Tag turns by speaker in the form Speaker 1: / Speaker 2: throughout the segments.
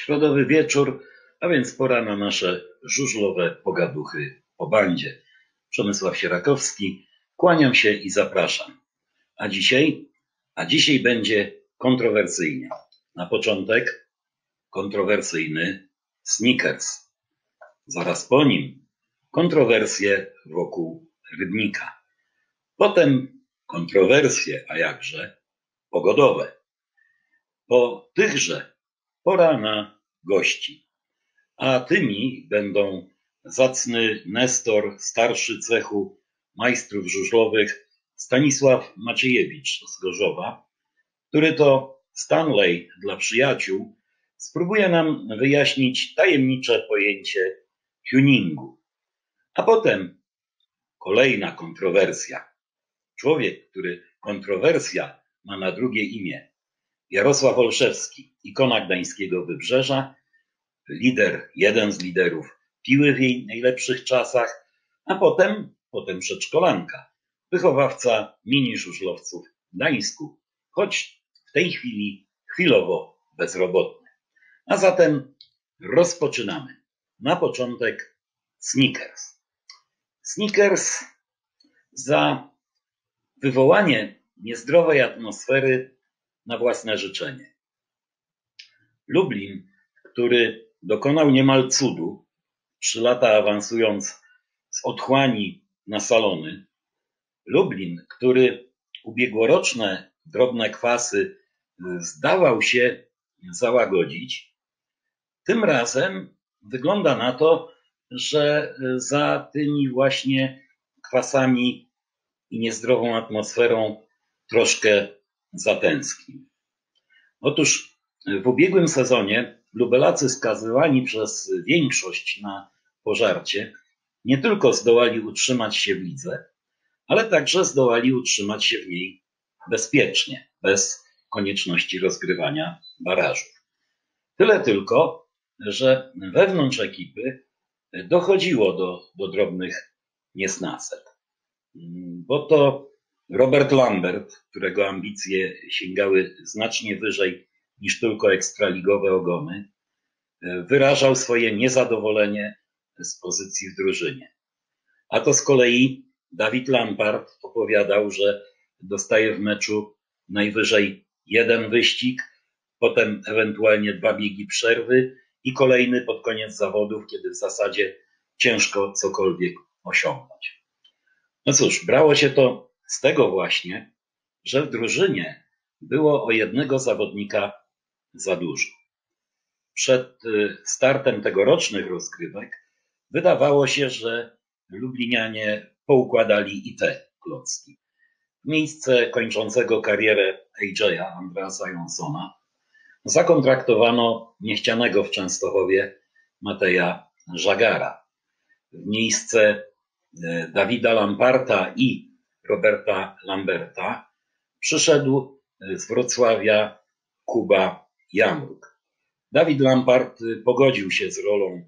Speaker 1: Środowy wieczór, a więc pora na nasze żużlowe pogaduchy po bandzie. Przemysław Sierakowski, kłaniam się i zapraszam. A dzisiaj będzie kontrowersyjnie. Na początek kontrowersyjny Snickers. Zaraz po nim kontrowersje wokół Rybnika. Potem kontrowersje, a jakże, pogodowe. Po tychże pora na gości. A tymi będą zacny nestor, starszy cechu majstrów żużlowych Stanisław Maciejewicz z Gorzowa, który to Stanley dla przyjaciół spróbuje nam wyjaśnić tajemnicze pojęcie tuningu. A potem kolejna kontrowersja. Człowiek, który kontrowersja ma na drugie imię. Jarosław Olszewski, ikona gdańskiego Wybrzeża, jeden z liderów Piły w jej najlepszych czasach, a potem przedszkolanka, wychowawca mini żużlowców w Gdańsku, choć w tej chwili chwilowo bezrobotny. A zatem rozpoczynamy. Na początek Snickers. Snickers za wywołanie niezdrowej atmosfery na własne życzenie. Lublin, który dokonał niemal cudu, 3 lata awansując z otchłani na salony. Lublin, który ubiegłoroczne drobne kwasy zdawał się załagodzić, tym razem wygląda na to, że za tymi właśnie kwasami i niezdrową atmosferą troszkę zatęsknił. Otóż w ubiegłym sezonie lubelacy skazywani przez większość na pożarcie nie tylko zdołali utrzymać się w lidze, ale także zdołali utrzymać się w niej bezpiecznie, bez konieczności rozgrywania barażów. Tyle tylko, że wewnątrz ekipy dochodziło do drobnych niesnasek. Bo to Robert Lambert, którego ambicje sięgały znacznie wyżej niż tylko ekstraligowe ogony, wyrażał swoje niezadowolenie z pozycji w drużynie. A to z kolei Dawid Lampard opowiadał, że dostaje w meczu najwyżej 1 wyścig, potem ewentualnie 2 biegi przerwy i kolejny pod koniec zawodów, kiedy w zasadzie ciężko cokolwiek osiągnąć. No cóż, brało się to z tego właśnie, że w drużynie było o jednego zawodnika za dużo. Przed startem tegorocznych rozgrywek wydawało się, że Lublinianie poukładali i te klocki. W miejsce kończącego karierę AJ'a, Andreasa Johnsona, zakontraktowano niechcianego w Częstochowie Mateja Żagara. W miejsce Dawida Lamparta i Roberta Lamberta przyszedł z Wrocławia Kuba Jamruk. Dawid Lampart pogodził się z rolą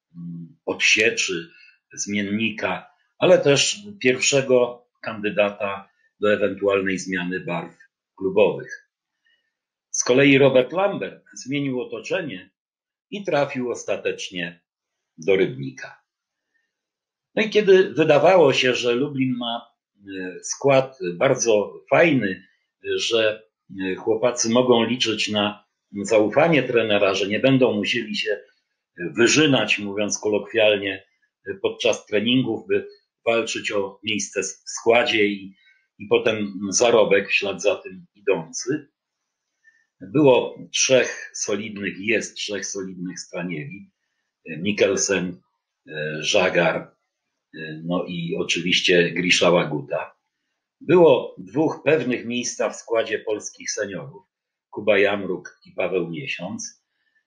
Speaker 1: odsieczy, zmiennika, ale też pierwszego kandydata do ewentualnej zmiany barw klubowych. Z kolei Robert Lambert zmienił otoczenie i trafił ostatecznie do Rybnika. No i kiedy wydawało się, że Lublin ma skład bardzo fajny, że chłopacy mogą liczyć na zaufanie trenera, że nie będą musieli się wyżynać, mówiąc kolokwialnie, podczas treningów, by walczyć o miejsce w składzie i potem zarobek w ślad za tym idący. Było 3 solidnych, jest 3 solidnych stranieri. Mikkelsen, Żagar, no i oczywiście Grisza Łaguta. Było 2 pewnych miejsca w składzie polskich seniorów, Kuba Jamruk i Paweł Miesiąc,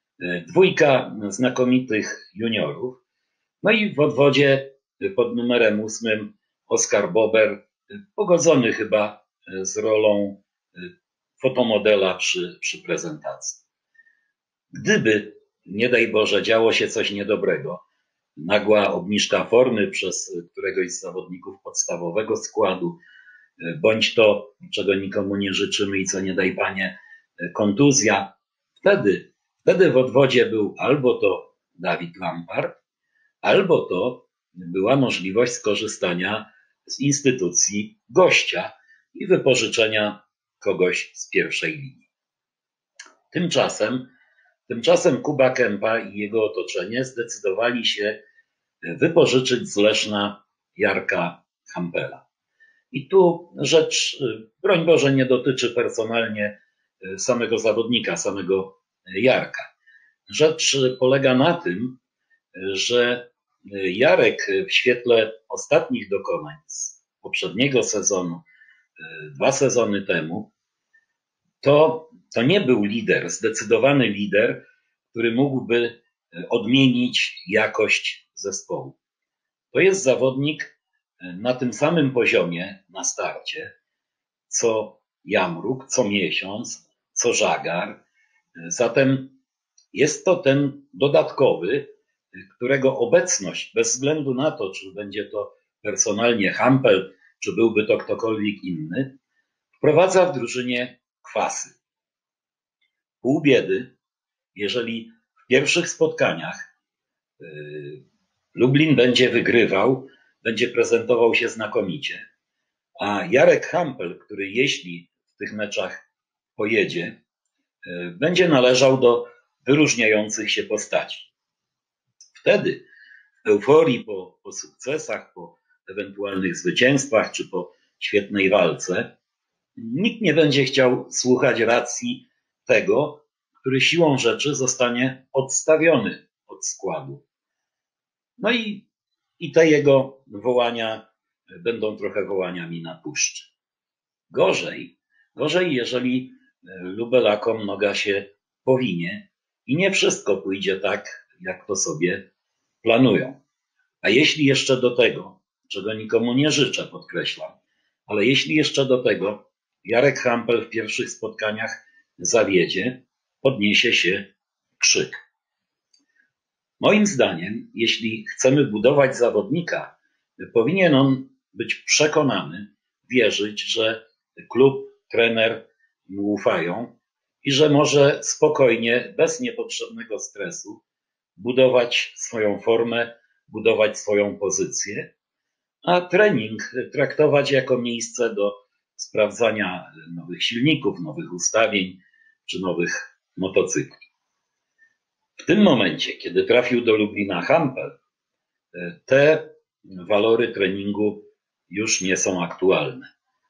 Speaker 1: 2 znakomitych juniorów, no i w odwodzie pod numerem 8 Oskar Bober, pogodzony chyba z rolą fotomodela przy prezentacji. Gdyby, nie daj Boże, działo się coś niedobrego, nagła obniżka formy przez któregoś z zawodników podstawowego składu, bądź to, czego nikomu nie życzymy i co nie daj Panie, kontuzja, wtedy Wtedy w odwodzie był albo to Dawid Lampart, albo to była możliwość skorzystania z instytucji gościa i wypożyczenia kogoś z pierwszej linii. Tymczasem Kuba Kępa i jego otoczenie zdecydowali się wypożyczyć z Leszna Jarka Hampela. I tu rzecz, broń Boże, nie dotyczy personalnie samego zawodnika, samego Jarka. Rzecz polega na tym, że Jarek w świetle ostatnich dokonań z poprzedniego sezonu, 2 sezony temu, to nie był lider, zdecydowany lider, który mógłby odmienić jakość zespołu. To jest zawodnik na tym samym poziomie na starcie, co Jamruk, co Miesiąc, co Żagar. Zatem jest to ten dodatkowy, którego obecność, bez względu na to, czy będzie to personalnie Hampel, czy byłby to ktokolwiek inny, wprowadza w drużynie kwasy. Pół biedy, jeżeli w pierwszych spotkaniach Lublin będzie wygrywał, będzie prezentował się znakomicie, a Jarek Hampel, który jeśli w tych meczach pojedzie, będzie należał do wyróżniających się postaci. Wtedy w euforii po sukcesach, po ewentualnych zwycięstwach czy po świetnej walce nikt nie będzie chciał słuchać racji tego, który siłą rzeczy zostanie odstawiony od składu. No i te jego wołania będą trochę wołaniami na puszczy. Gorzej, jeżeli Lubelakom noga się powinie i nie wszystko pójdzie tak, jak to sobie planują. A jeśli jeszcze do tego, czego nikomu nie życzę, podkreślam, ale jeśli jeszcze do tego Jarek Hampel w pierwszych spotkaniach zawiedzie, podniesie się krzyk. Moim zdaniem, jeśli chcemy budować zawodnika, powinien on być przekonany, wierzyć, że klub, trener mu ufają i że może spokojnie, bez niepotrzebnego stresu budować swoją formę, budować swoją pozycję, a trening traktować jako miejsce do sprawdzania nowych silników, nowych ustawień czy nowych motocykli. W tym momencie, kiedy trafił do Lublina Hampel, te walory treningu już nie są aktualne.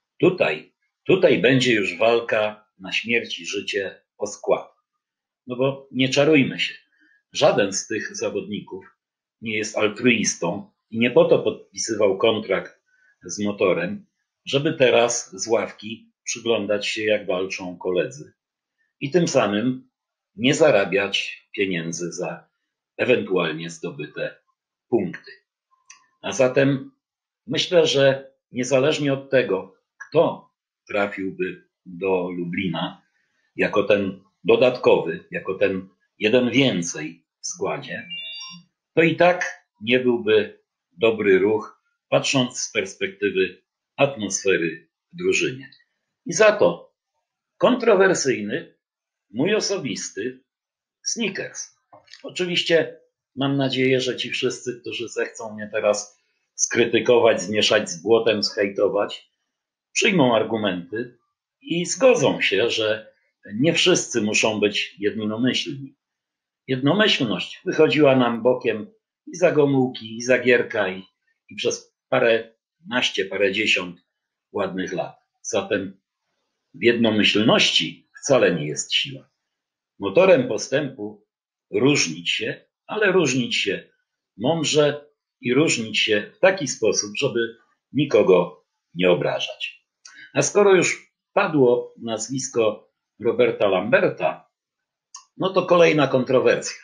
Speaker 1: Tutaj będzie już walka na śmierć i życie o skład. No bo nie czarujmy się. Żaden z tych zawodników nie jest altruistą i nie po to podpisywał kontrakt z Motorem, żeby teraz z ławki przyglądać się, jak walczą koledzy i tym samym nie zarabiać pieniędzy za ewentualnie zdobyte punkty. A zatem myślę, że niezależnie od tego, kto trafiłby do Lublina jako ten dodatkowy, jako ten jeden więcej w składzie, to i tak nie byłby dobry ruch, patrząc z perspektywy atmosfery w drużynie. I za to kontrowersyjny, mój osobisty Snickers. Oczywiście mam nadzieję, że ci wszyscy, którzy zechcą mnie teraz skrytykować, zmieszać z błotem, zhejtować, przyjmą argumenty i zgodzą się, że nie wszyscy muszą być jednomyślni. Jednomyślność wychodziła nam bokiem i za Gomułki, i za Gierka, i przez parędziesiąt ładnych lat. Zatem w jednomyślności wcale nie jest siła. Motorem postępu różnić się, ale różnić się mądrze i różnić się w taki sposób, żeby nikogo nie obrażać. A skoro już padło nazwisko Roberta Lamberta, no to kolejna kontrowersja.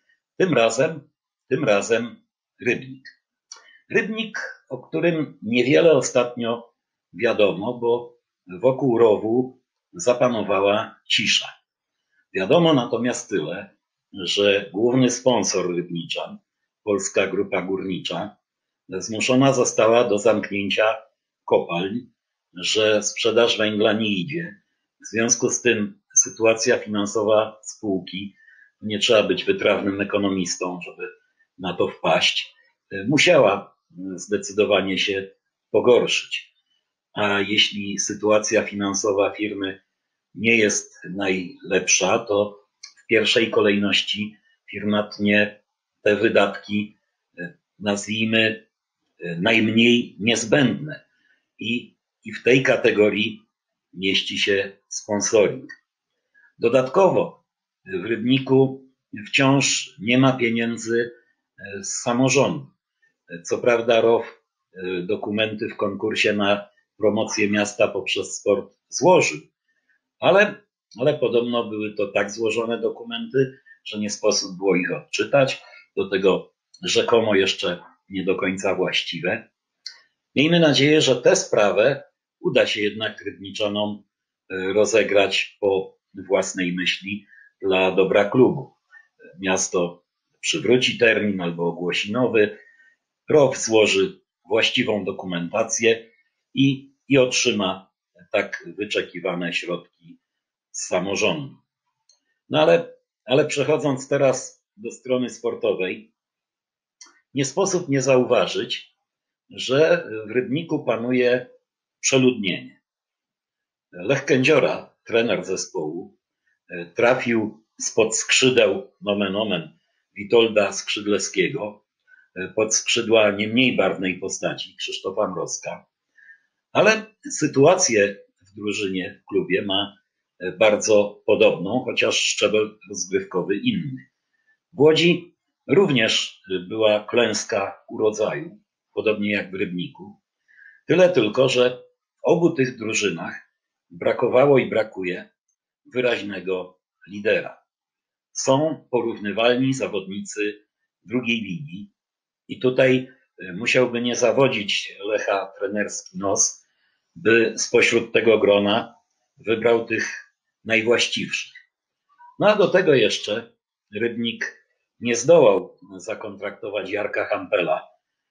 Speaker 1: Tym razem Rybnik. Rybnik, o którym niewiele ostatnio wiadomo, bo wokół rowu zapanowała cisza. Wiadomo natomiast tyle, że główny sponsor Rybniczan, Polska Grupa Górnicza, zmuszona została do zamknięcia kopalń, że sprzedaż węgla nie idzie. W związku z tym sytuacja finansowa spółki nie trzeba być wytrawnym ekonomistą, żeby na to wpaść, musiała zdecydowanie się pogorszyć. A jeśli sytuacja finansowa firmy nie jest najlepsza, to w pierwszej kolejności firma tnie te wydatki, nazwijmy, najmniej niezbędne. I w tej kategorii mieści się sponsoring. Dodatkowo w Rybniku wciąż nie ma pieniędzy z samorządu. Co prawda ROW dokumenty w konkursie na promocję miasta poprzez sport złożył, ale podobno były to tak złożone dokumenty, że nie sposób było ich odczytać. Do tego rzekomo jeszcze nie do końca właściwe. Miejmy nadzieję, że tę sprawę uda się jednak Rybniczanom rozegrać po własnej myśli dla dobra klubu. Miasto przywróci termin albo ogłosi nowy, ROW złoży właściwą dokumentację i otrzyma tak wyczekiwane środki z samorządu. No ale przechodząc teraz do strony sportowej, nie sposób nie zauważyć, że w Rybniku panuje przeludnienie. Lech Kędziora, trener zespołu, trafił spod skrzydeł nomen omen Witolda Skrzydlewskiego pod skrzydła nie mniej barwnej postaci Krzysztofa Mrozka, ale sytuację w drużynie, w klubie ma bardzo podobną, chociaż szczebel rozgrywkowy inny. W Łodzi również była klęska urodzaju, podobnie jak w Rybniku. Tyle tylko, że w obu tych drużynach brakowało i brakuje wyraźnego lidera. Są porównywalni zawodnicy drugiej ligi i tutaj musiałby nie zawodzić Lecha trenerski nos, by spośród tego grona wybrał tych najwłaściwszych. No a do tego jeszcze Rybnik nie zdołał zakontraktować Jarka Hampela,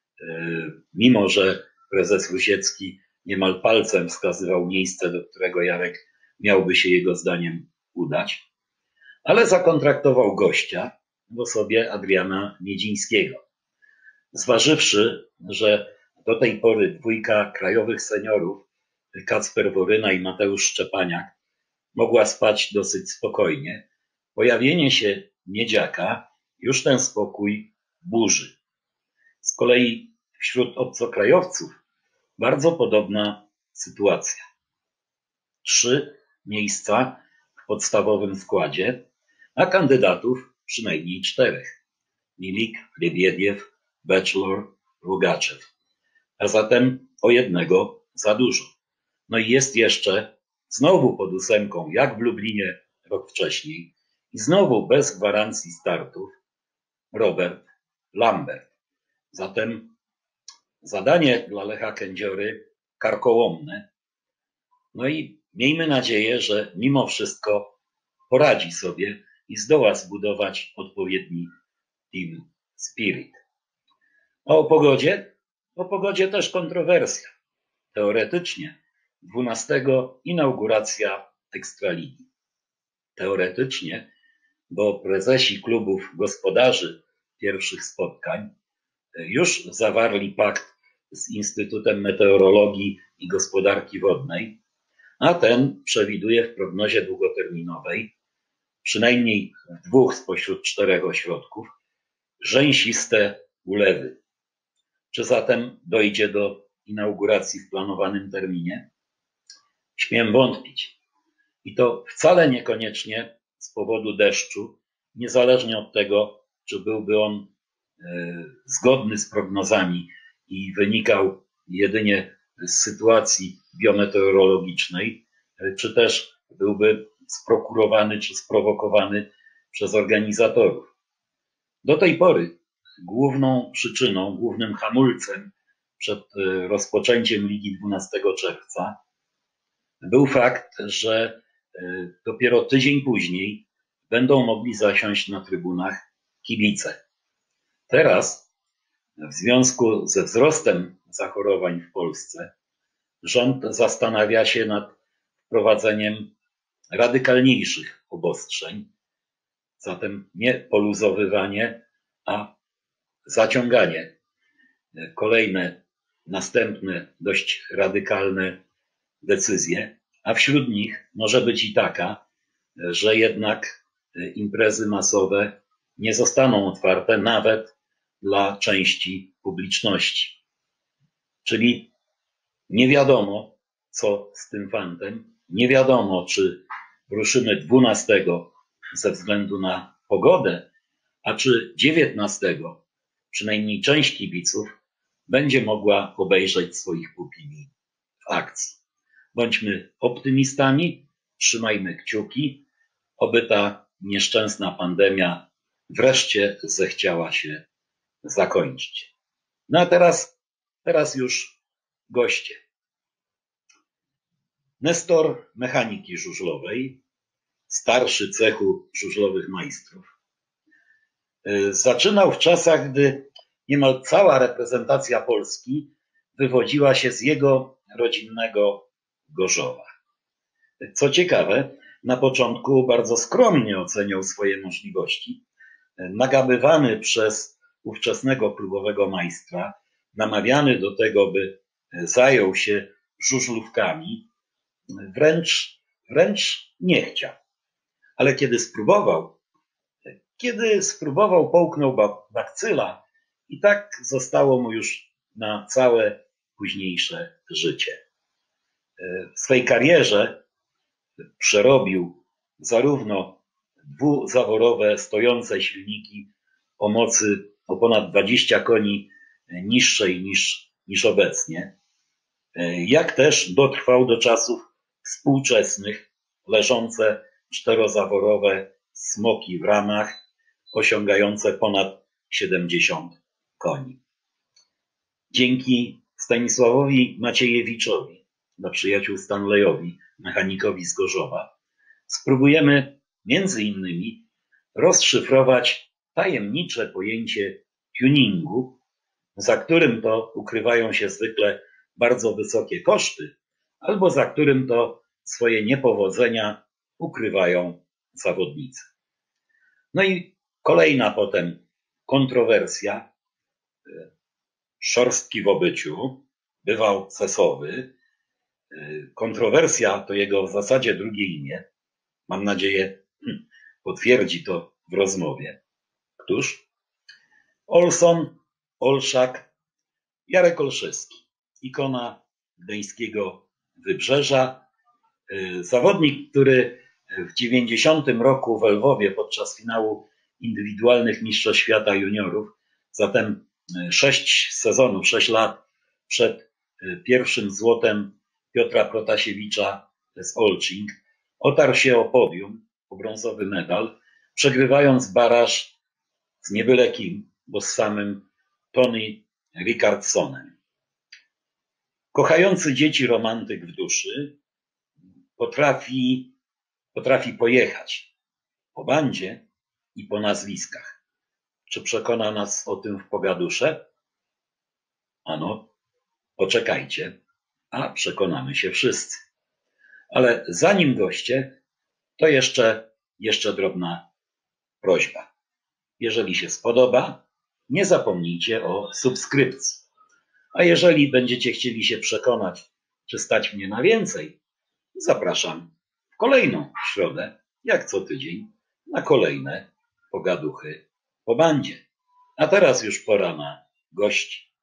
Speaker 1: mimo że prezes Rusiecki niemal palcem wskazywał miejsce, do którego Jarek miałby się jego zdaniem udać, ale zakontraktował gościa w osobie Adriana Miedzińskiego. Zważywszy, że do tej pory dwójka krajowych seniorów, Kacper Woryna i Mateusz Szczepaniak, mogła spać dosyć spokojnie, pojawienie się Miedziaka już ten spokój burzy. Z kolei wśród obcokrajowców bardzo podobna sytuacja. 3 miejsca w podstawowym składzie, a kandydatów przynajmniej 4. Milik, Lebiediew, Bachelor, Rugaczew. A zatem o jednego za dużo. No i jest jeszcze znowu pod 8, jak w Lublinie rok wcześniej, i znowu bez gwarancji startów Robert Lambert. Zatem zadanie dla Lecha Kędziory karkołomne. No i miejmy nadzieję, że mimo wszystko poradzi sobie i zdoła zbudować odpowiedni team spirit. A o pogodzie? O pogodzie też kontrowersja. Teoretycznie 12 inauguracja Ekstraligi. Teoretycznie, bo prezesi klubów gospodarzy pierwszych spotkań już zawarli pakt z Instytutem Meteorologii i Gospodarki Wodnej, a ten przewiduje w prognozie długoterminowej, przynajmniej w 2 spośród 4 ośrodków, rzęsiste ulewy. Czy zatem dojdzie do inauguracji w planowanym terminie? Śmiem wątpić. I to wcale niekoniecznie z powodu deszczu, niezależnie od tego, czy byłby on zgodny z prognozami i wynikał jedynie z sytuacji biometeorologicznej, czy też byłby sprokurowany czy sprowokowany przez organizatorów. Do tej pory główną przyczyną, głównym hamulcem przed rozpoczęciem Ligi 12 czerwca był fakt, że dopiero tydzień później będą mogli zasiąść na trybunach kibice. Teraz, w związku ze wzrostem zachorowań w Polsce, rząd zastanawia się nad wprowadzeniem radykalniejszych obostrzeń, Zatem nie poluzowywanie, a zaciąganie. Kolejne, następne, dość radykalne decyzje, a wśród nich może być i taka, że jednak imprezy masowe nie zostaną otwarte nawet dla części publiczności. Czyli nie wiadomo, co z tym fantem, nie wiadomo, czy ruszymy 12 ze względu na pogodę, a czy 19 przynajmniej część kibiców będzie mogła obejrzeć swoich pupili w akcji. Bądźmy optymistami, trzymajmy kciuki, oby ta nieszczęsna pandemia wreszcie zechciała się zakończyć. No a teraz już goście. Nestor mechaniki żużlowej, starszy cechu żużlowych majstrów. Zaczynał w czasach, gdy niemal cała reprezentacja Polski wywodziła się z jego rodzinnego Gorzowa. Co ciekawe, na początku bardzo skromnie oceniał swoje możliwości. Nagabywany przez ówczesnego klubowego majstra, namawiany do tego, by zajął się żużlówkami, wręcz nie chciał. Ale kiedy spróbował, połknął bakcyla i tak zostało mu już na całe późniejsze życie. W swej karierze przerobił zarówno dwuzaworowe stojące silniki o mocy o ponad 20 koni niższej niż obecnie, jak też dotrwał do czasów współczesnych leżące czterozaworowe smoki w ramach osiągające ponad 70 koni. Dzięki Stanisławowi Maciejewiczowi, dla przyjaciół Stanleyowi, mechanikowi z Gorzowa, spróbujemy między innymi rozszyfrować tajemnicze pojęcie tuningu, za którym to ukrywają się zwykle bardzo wysokie koszty, albo za którym to swoje niepowodzenia ukrywają zawodnicy. No i kolejna potem kontrowersja. Szorstki w obyciu, bywał cesowy. Kontrowersja to jego w zasadzie drugie imię. Mam nadzieję, potwierdzi to w rozmowie. Któż? Olson, Olszak, Jarek Olszewski. Ikona gdańskiego Wybrzeża. Zawodnik, który w 90 roku w Lwowie podczas finału indywidualnych Mistrzostw Świata Juniorów, zatem 6 sezonów, 6 lat przed pierwszym złotem Piotra Protasiewicza z Olching, otarł się o podium, o brązowy medal, przegrywając baraż z nie byle kim, bo z samym Tony Rickardsonem. Kochający dzieci romantyk w duszy potrafi pojechać po bandzie i po nazwiskach. Czy przekona nas o tym w pogadusze? Ano, poczekajcie, a przekonamy się wszyscy. Ale zanim goście, to jeszcze drobna prośba. Jeżeli się spodoba, nie zapomnijcie o subskrypcji. A jeżeli będziecie chcieli się przekonać, czy stać mnie na więcej, zapraszam w kolejną środę, jak co tydzień, na kolejne pogaduchy po bandzie. A teraz już pora na gości.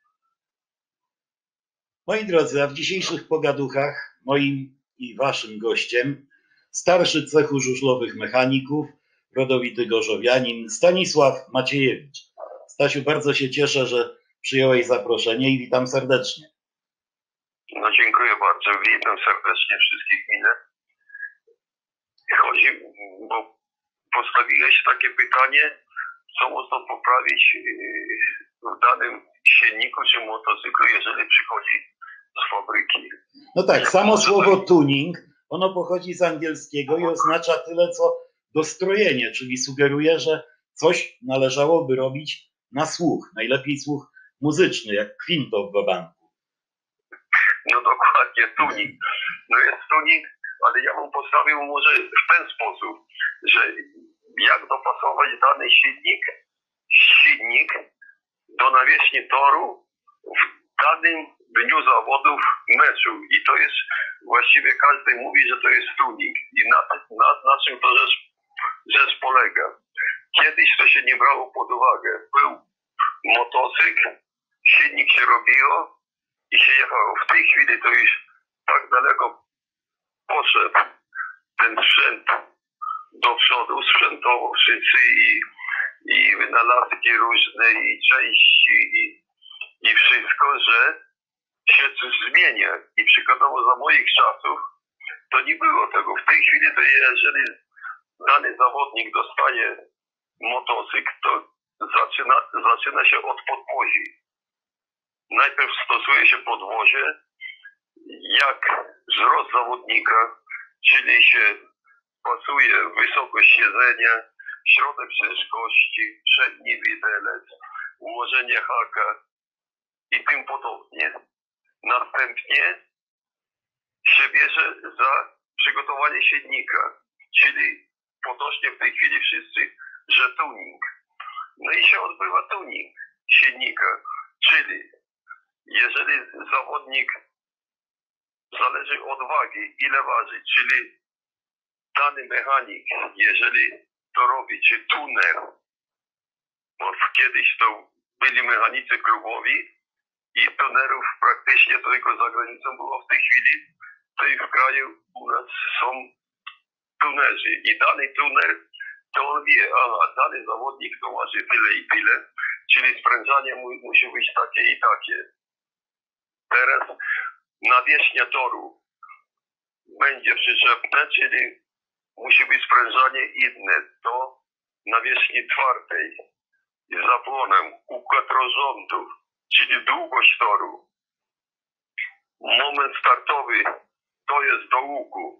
Speaker 1: Moi drodzy, a w dzisiejszych pogaduchach moim i waszym gościem starszy cechu żużlowych mechaników, rodowity gorzowianin Stanisław Maciejewicz. Stasiu, bardzo się cieszę, że przyjąłeś zaproszenie i witam serdecznie.
Speaker 2: No dziękuję bardzo, witam serdecznie wszystkich minę. Chodzi, bo postawiłeś takie pytanie, co można poprawić w danym silniku czy motocyklu, jeżeli przychodzi z fabryki.
Speaker 1: No tak, samo słowo tuning, ono pochodzi z angielskiego i oznacza tyle co dostrojenie, czyli sugeruje, że coś należałoby robić na słuch, najlepiej słuch muzyczny, jak kwinto w babanku.
Speaker 2: No dokładnie, tuning. No jest tuning, ale ja bym postawił może w ten sposób, że jak dopasować dany silnik do nawierzchni toru w danym dniu zawodów meczu. I to jest, właściwie każdy mówi, że to jest tuning. I na czym to rzecz polega? Kiedyś to się nie brało pod uwagę. Był motocykl, silnik się robiło i się jechało. W tej chwili to już tak daleko poszedł ten sprzęt do przodu, sprzętowo wszyscy i wynalazki różne i części i wszystko, że się coś zmienia. I przykładowo za moich czasów to nie było tego. W tej chwili to jeżeli dany zawodnik dostaje motocykl, to zaczyna się od podwozi. Najpierw stosuje się podwozie, jak wzrost zawodnika, czyli się pasuje wysokość siedzenia, środek ciężkości, przedni widelec, ułożenie haka i tym podobnie. Następnie się bierze za przygotowanie silnika, czyli potocznie w tej chwili wszyscy, że tuning. No i się odbywa tuning silnika, czyli jeżeli zawodnik, zależy od wagi, ile waży, czyli dany mechanik, jeżeli to robi, czy tuner, bo kiedyś to byli mechanicy klubowi i tunerów praktycznie to tylko za granicą było, w tej chwili tutaj w kraju u nas są tunerzy i dany tuner to on wie, aha, dany zawodnik to waży tyle i tyle, czyli sprężanie musi być takie i takie. Teraz nawierzchnia toru będzie przyczepne, czyli musi być sprężanie inne do nawierzchni twardej z zapłonem, układ rozrządów, czyli długość toru. Moment startowy to jest do łuku.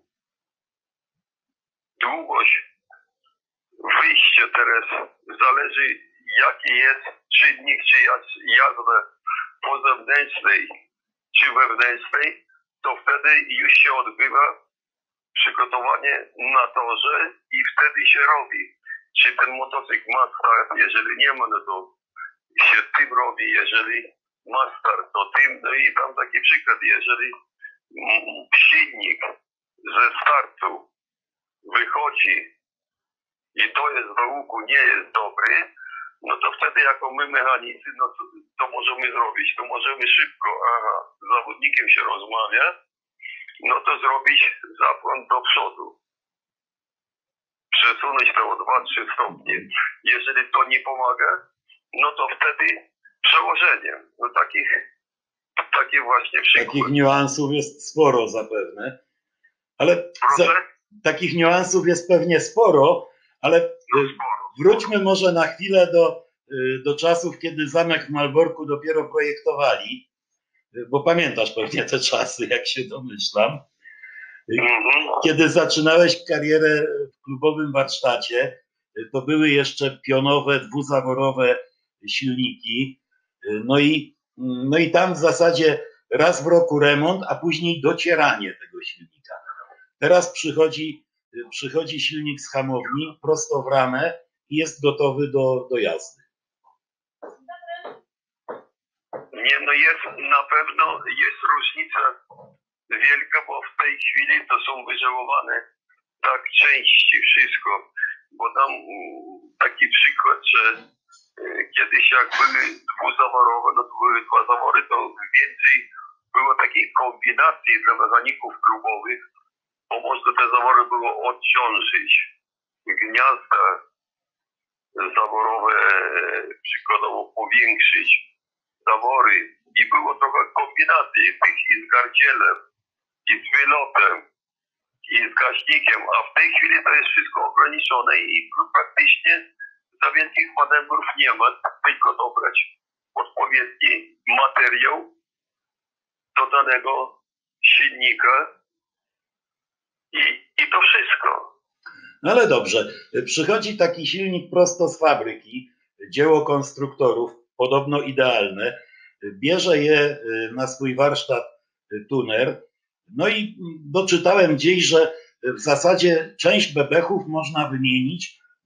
Speaker 2: Długość wyjścia teraz zależy jaki jest czynnik, czy jazda po zewnętrznej, czy wewnętrznej, to wtedy już się odbywa przygotowanie na torze i wtedy się robi. Czy ten motocykl ma start, jeżeli nie ma, no to się tym robi, jeżeli ma start, to tym, no i tam taki przykład, jeżeli silnik ze startu wychodzi i to jest do łuku, nie jest dobry, no to wtedy jako my mechanicy, no to możemy zrobić, to możemy szybko, z zawodnikiem się rozmawia, no to zrobić zapłon do przodu. Przesunąć to o 2-3 stopnie. Jeżeli to nie pomaga, no to wtedy przełożenie. No takie właśnie przykład.
Speaker 1: Takich niuansów jest sporo zapewne, ale takich niuansów jest pewnie sporo, ale wróćmy może na chwilę do czasów, kiedy zamek w Malborku dopiero projektowali, bo pamiętasz pewnie te czasy, jak się domyślam. Kiedy zaczynałeś karierę w klubowym warsztacie, to były jeszcze pionowe, dwuzaworowe silniki. No i tam w zasadzie raz w roku remont, a później docieranie tego silnika. Teraz przychodzi silnik z hamowni prosto w ramę i jest gotowy do jazdy.
Speaker 2: Nie, no na pewno jest różnica wielka, bo w tej chwili to są wyżełowane tak części, wszystko. Bo dam taki przykład, że kiedyś jak były dwuzaworowe, no to były 2 zawory, to więcej było takiej kombinacji dla mechaników klubowych, bo można te zawory było odciążyć. Gniazda zaworowe przykładowo powiększyć, zawory i było trochę kombinacji tych i z gardzielem, i z wylotem, i z gaśnikiem, a w tej chwili to jest wszystko ograniczone i praktycznie za wielkich manewrów nie ma, tylko dobrać odpowiedni materiał do danego silnika i to wszystko.
Speaker 1: No ale dobrze, przychodzi taki silnik prosto z fabryki, dzieło konstruktorów, podobno idealne, bierze je na swój warsztat tuner, no i doczytałem gdzieś, że w zasadzie część bebechów można wymienić,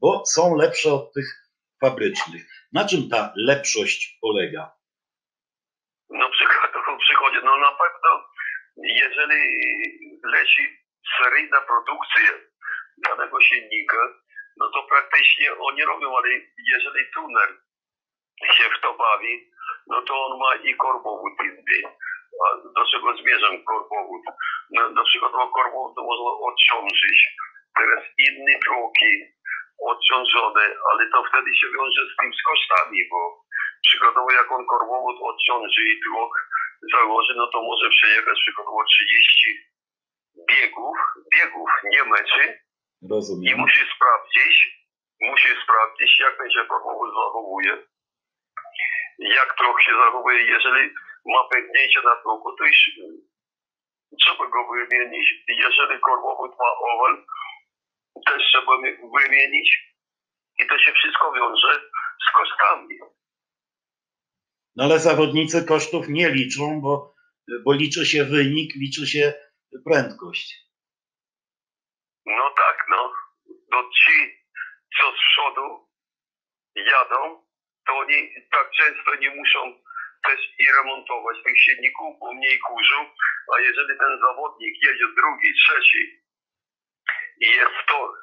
Speaker 1: bo są lepsze od tych fabrycznych. Na czym ta lepszość polega?
Speaker 2: No przykładowo przychodzi, no na pewno jeżeli leci seryjna produkcja danego silnika, no to praktycznie oni robią, ale jeżeli tuner się w to bawi, no to on ma i korbowód inny. A do czego zmierzam korbowód? No, na przykład korbowód można odciążyć. Teraz inne drogi odciążone, ale to wtedy się wiąże z tym z kosztami, bo przykładowo jak on korbowód odciąży i drog założy, no to może przejechać przykładowo 30 biegów, nie meczy.
Speaker 1: Rozumiem.
Speaker 2: I musi sprawdzić, jak ten się korbowód zachowuje. Jak trochę się zachowuje, jeżeli ma pęknięcie na tłoku, to już trzeba go wymienić. Jeżeli korbowód ma owal, też trzeba wymienić. I to się wszystko wiąże z kosztami.
Speaker 1: No ale zawodnicy kosztów nie liczą, bo liczy się wynik, liczy się prędkość.
Speaker 2: No tak, no. No ci, co z przodu jadą, to oni tak często nie muszą też i remontować tych silników, bo mniej kurzą, a jeżeli ten zawodnik jedzie drugi, trzeci i jest tor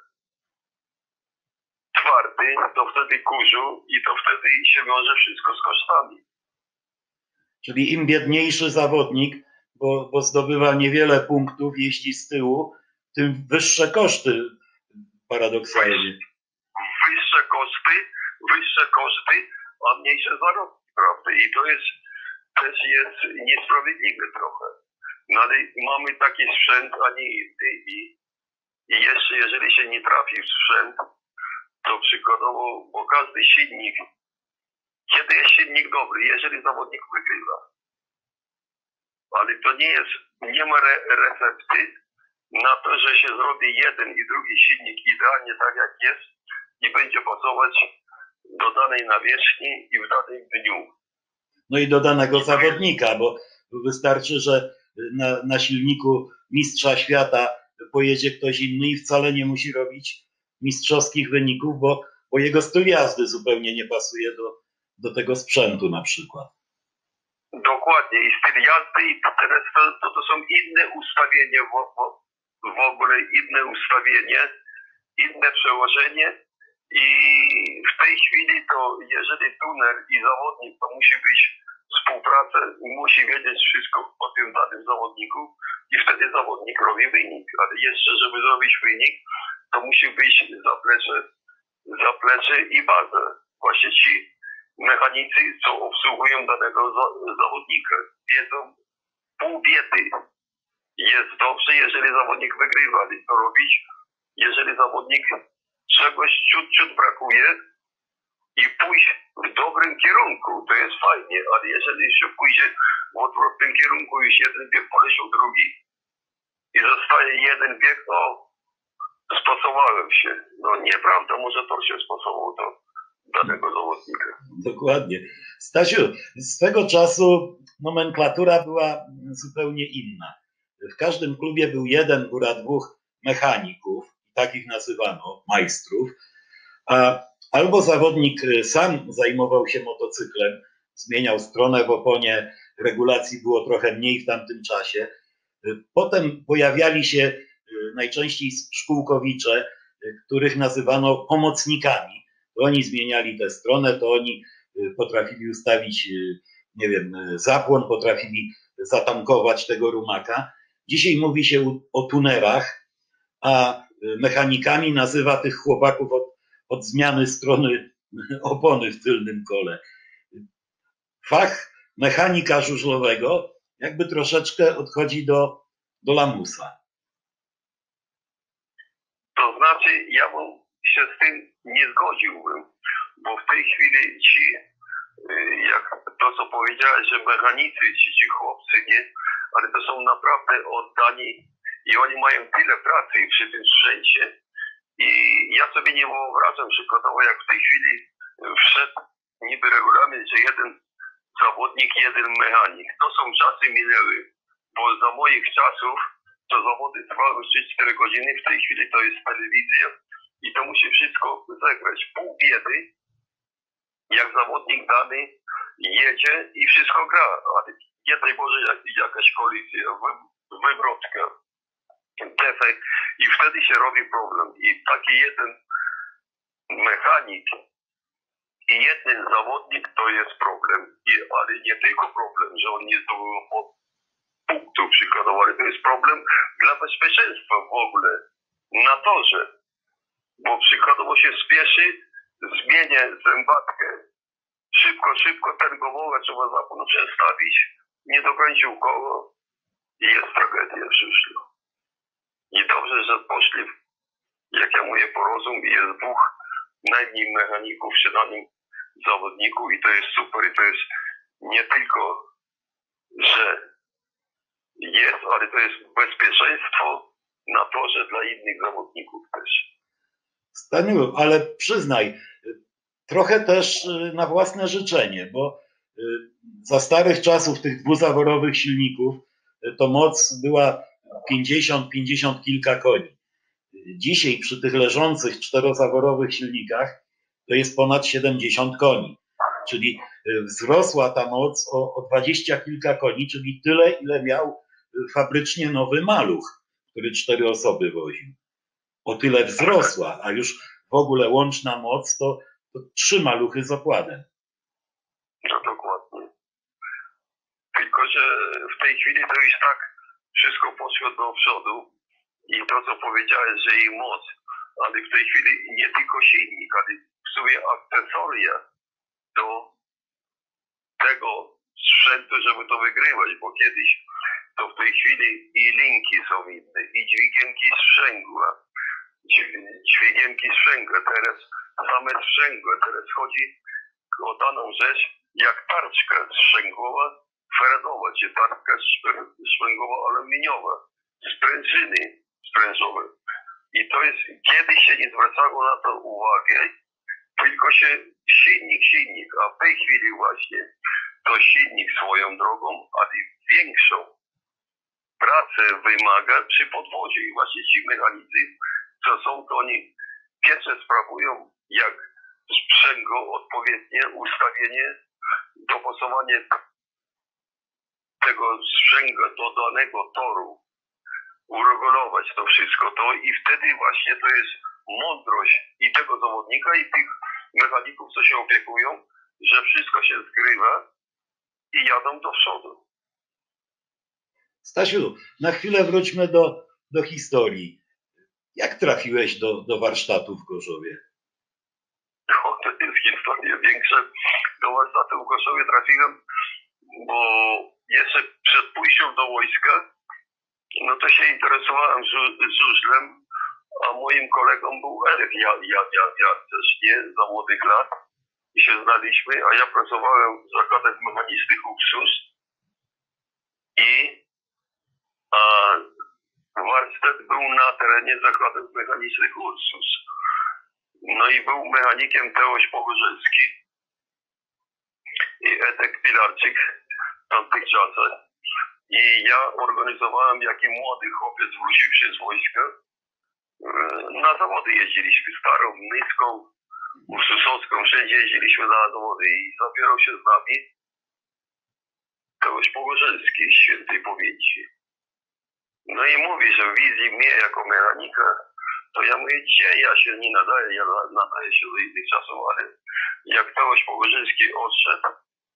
Speaker 2: twardy, to wtedy kurzą i to wtedy się wiąże wszystko z kosztami.
Speaker 1: Czyli im biedniejszy zawodnik, bo zdobywa niewiele punktów, jeździ z tyłu, tym wyższe koszty paradoksalnie. Wyższe koszty, a mniejsze zarobki, prawda? I to też jest niesprawiedliwe trochę. No ale mamy taki sprzęt, a nie inny i jeszcze jeżeli się nie trafi w sprzęt, to przykładowo, bo każdy silnik, kiedy jest silnik dobry, jeżeli zawodnik wygrywa. Ale to nie ma recepty na to, że się zrobi jeden i drugi silnik idealnie tak jak jest i będzie pasować do danej nawierzchni i w danym dniu. No i do danego zawodnika, bo wystarczy, że na silniku mistrza świata pojedzie ktoś inny i wcale nie musi robić mistrzowskich wyników, bo jego styl jazdy zupełnie nie pasuje do tego sprzętu na przykład.
Speaker 2: Dokładnie. I styl jazdy i teraz to są inne ustawienie w ogóle, inne ustawienie, inne przełożenie i w tej chwili to jeżeli tuner i zawodnik, to musi być współpraca, musi wiedzieć wszystko o tym danym zawodniku i wtedy zawodnik robi wynik. Ale jeszcze, żeby zrobić wynik, to musi być zaplecze i bazę. Właśnie ci mechanicy, co obsługują danego zawodnika, wiedzą pół biedy. Jest dobrze, jeżeli zawodnik wygrywa, ale to robić, jeżeli zawodnik czegoś ciut brakuje i pójść w dobrym kierunku, to jest fajnie, ale jeżeli się pójdzie w odwrotnym kierunku, już jeden bieg poleciał drugi i zostaje jeden bieg, to stosowałem się. No nieprawda, może to się stosował do danego zawodnika.
Speaker 1: Dokładnie. Stasiu, swego czasu nomenklatura była zupełnie inna. W każdym klubie był jeden, góra dwóch mechaników, takich nazywano, majstrów, a albo zawodnik sam zajmował się motocyklem, zmieniał stronę w oponie, regulacji było trochę mniej w tamtym czasie. Potem pojawiali się najczęściej szkółkowicze, których nazywano pomocnikami. To oni zmieniali tę stronę, to oni potrafili ustawić, nie wiem, zapłon, potrafili zatankować tego rumaka. Dzisiaj mówi się o tunerach, a mechanikami nazywa tych chłopaków od zmiany strony opony w tylnym kole. Fach mechanika żużlowego jakby troszeczkę odchodzi do lamusa.
Speaker 2: To znaczy, ja bym się z tym nie zgodziłbym, bo w tej chwili ci, jak to co powiedziałeś, że mechanicy, ci chłopcy, nie, ale to są naprawdę oddani i oni mają tyle pracy przy tym sprzęcie i ja sobie nie wyobrażam przykładowo, jak w tej chwili wszedł niby regulamin, że jeden zawodnik, jeden mechanik. To są czasy minęły, bo za moich czasów to zawody trwały 3-4 godziny, w tej chwili to jest telewizja i to musi wszystko zagrać. Pół biedy, jak zawodnik dany jedzie i wszystko gra, ale nie daj Boże jakaś kolizja, wywrotka, defekt i wtedy się robi problem. I taki jeden mechanik i jeden zawodnik to jest problem, ale nie tylko problem, że on nie zdobył punktów przykładowo, ale to jest problem dla bezpieczeństwa w ogóle na torze, bo przykładowo się spieszy, zmienię zębatkę, szybko ten gołowę trzeba zapłon przestawić, nie dokończył koło i jest tragedia przyszła. I dobrze, że poszli, jak ja mówię, po rozum i jest dwóch najmniej mechaników przy danym zawodniku i to jest super i to jest nie tylko, że jest, ale to jest bezpieczeństwo na torze dla innych zawodników też.
Speaker 1: Staniu, ale przyznaj, trochę też na własne życzenie, bo za starych czasów tych dwuzaworowych silników to moc była 50 kilka koni. Dzisiaj przy tych leżących czterozaworowych silnikach to jest ponad 70 koni, czyli wzrosła ta moc o 20 kilka koni, czyli tyle, ile miał fabrycznie nowy maluch, który 4 osoby woził. O tyle wzrosła, a już w ogóle łączna moc to 3 maluchy z okładem.
Speaker 2: No dokładnie. Tylko, że w tej chwili to już tak wszystko poszło do przodu i to, co powiedziałeś, że jej moc, ale w tej chwili nie tylko silnik, ale w sumie akcesoria do tego sprzętu, żeby to wygrywać, bo kiedyś to w tej chwili i linki są inne, i dźwigienki sprzęgła, teraz same sprzęgła, teraz chodzi o daną rzecz, jak tarczka sprzęgłowa, feradowa, czy tarczka sprzęgłowa aluminiowa, sprężyny sprężowe. I to jest, kiedyś się nie zwracało na to uwagę, tylko się silnik, a w tej chwili właśnie to silnik swoją drogą, ale większą pracę wymaga przy podwozie i właśnie ci mechanicy, co są, to oni pierwsze sprawują, jak sprzęgło odpowiednie ustawienie, dopasowanie tego sprzęgła do danego toru, uregulować to wszystko to i wtedy właśnie to jest mądrość i tego zawodnika i tych mechaników, co się opiekują, że wszystko się zgrywa i jadą do przodu.
Speaker 1: Stasiu, na chwilę wróćmy do historii. Jak trafiłeś do warsztatu w Gorzowie?
Speaker 2: No, to jest historia większa. Do warsztatu w Gorzowie trafiłem, bo jeszcze przed pójściem do wojska, no to się interesowałem żużlem, a moim kolegą był Eryk. Ja też nie, za młodych lat i się znaliśmy, a ja pracowałem w zakładach mechanicznych Ursus i warsztat był na terenie zakładów mechanicznych Ursus. No i był mechanikiem Teoś Pogorzelski i Edek Pilarczyk w tamtych czasach. I ja organizowałem, jaki młody chłopiec wróciwszy z wojska. Na zawody jeździliśmy, Starą, Nyską, Ursusowską, wszędzie jeździliśmy na zawody i zabierał się z nami Teoś Pogorzelski, świętej pamięci. No i mówi, że wizji mnie jako mechanika, to ja mówię, gdzie ja się nie nadaję, ja nadaję się do innych czasów, ale jak Teoś Pogorzelski odszedł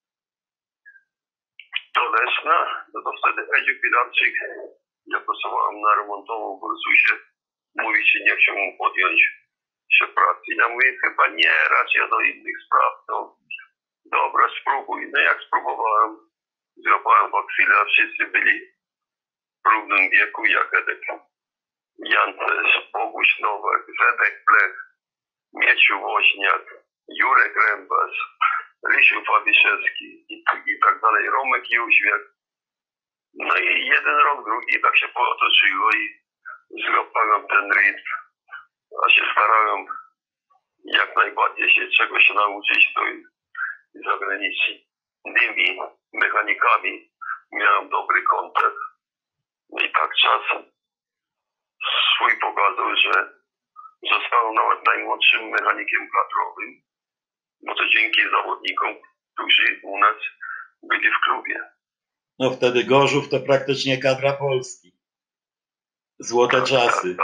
Speaker 2: do Leszna, no to wtedy Edziu Pilarczyk, ja pracowałem na remontową w Ursusie, mówi, czy nie chciał mu podjąć się pracy. Ja mówię, chyba nie, raczej do innych spraw. No, dobra, spróbuj. No jak spróbowałem, złapałem wakcylę, a wszyscy byli w równym wieku, jak Edek Jan też, Boguś Nowak, Zedek Blech, Mieciu Woźniak, Jurek Rębas, Rysiu Fabiszewski i tak dalej, Romek Jóźwiak. No i jeden rok, drugi tak się potoczyło i złapałem ten rytm, a się starałem jak najbardziej się czegoś nauczyć, to i za zagranicznymi mechanikami miałem dobry kontakt. No i tak czas swój pokazał, że Został nawet najmłodszym mechanikiem kadrowym, bo to dzięki zawodnikom, którzy u nas byli w klubie.
Speaker 1: No wtedy Gorzów to praktycznie kadra Polski. Złote czasy.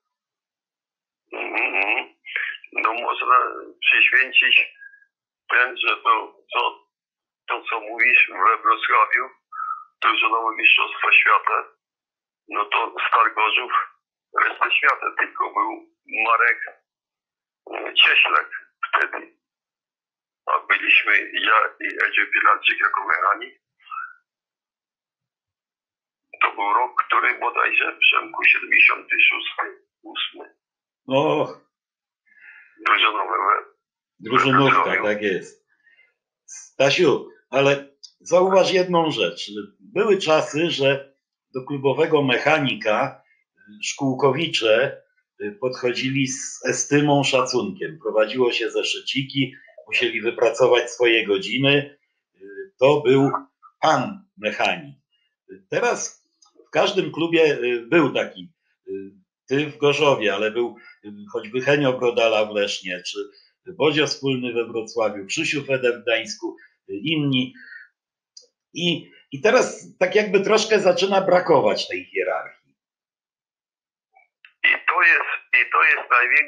Speaker 2: No można przyświęcić ten, że to co mówisz we Wrocławiu, to już nowe mistrzostwa świata, no to Stal Gorzów resztę świata, tylko był Marek Cieślak wtedy. A byliśmy ja i Edzie Pilarczyk jako mechanik. To był rok, który bodajże Przemku 76, 8.
Speaker 1: O, drużynówka, tak jest. Stasiu, ale zauważ jedną rzecz. Były czasy, że do klubowego mechanika szkółkowicze podchodzili z estymą, szacunkiem. Prowadziło się zeszyciki, musieli wypracować swoje godziny. To był pan mechanik. Teraz w każdym klubie był taki, ty w Gorzowie, ale był choćby Henio Brodala w Lesznie, czy Bodzio Wspólny we Wrocławiu, Krzysiu Fede w Gdańsku, inni. I teraz tak jakby troszkę zaczyna brakować tej hierarchii.
Speaker 2: I to jest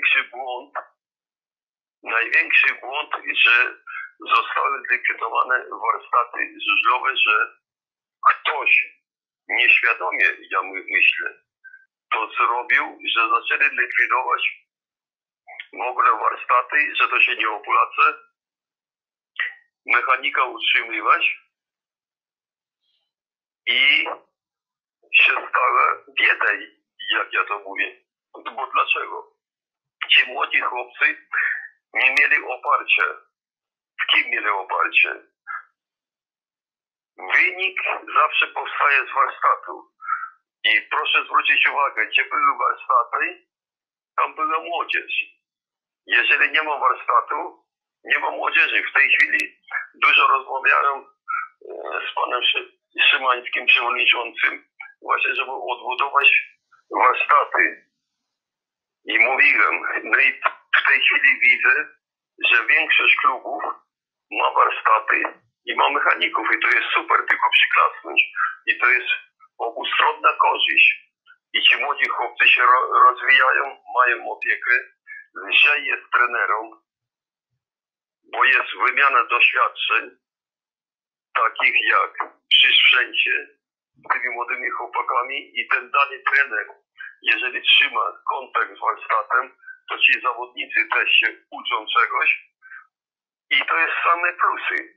Speaker 2: największy błąd, że zostały zlikwidowane warsztaty żużlowe, że ktoś nieświadomie, ja myślę, to zrobił, że zaczęli likwidować w ogóle warsztaty, że to się nie opłaca mechanika utrzymywać i się stała bieda, jak ja to mówię. Bo dlaczego? Ci młodzi chłopcy nie mieli oparcia. W kim mieli oparcie? Wynik zawsze powstaje z warsztatu. I proszę zwrócić uwagę, gdzie były warsztaty, tam była młodzież. Jeżeli nie ma warsztatu, nie ma młodzieży. W tej chwili dużo rozmawiałem z panem Szymańskim, przewodniczącym, właśnie żeby odbudować warsztaty. I mówiłem, no i w tej chwili widzę, że większość klubów ma warsztaty i ma mechaników i to jest super, tylko przyklasnąć. I to jest obustronna korzyść. I ci młodzi chłopcy się rozwijają, mają opiekę, lżej jest trenerom, bo jest wymiana doświadczeń, takich jak przy sprzęcie z tymi młodymi chłopakami i ten dany trener, jeżeli trzyma kontakt z warsztatem, to ci zawodnicy też się uczą czegoś i to jest same plusy.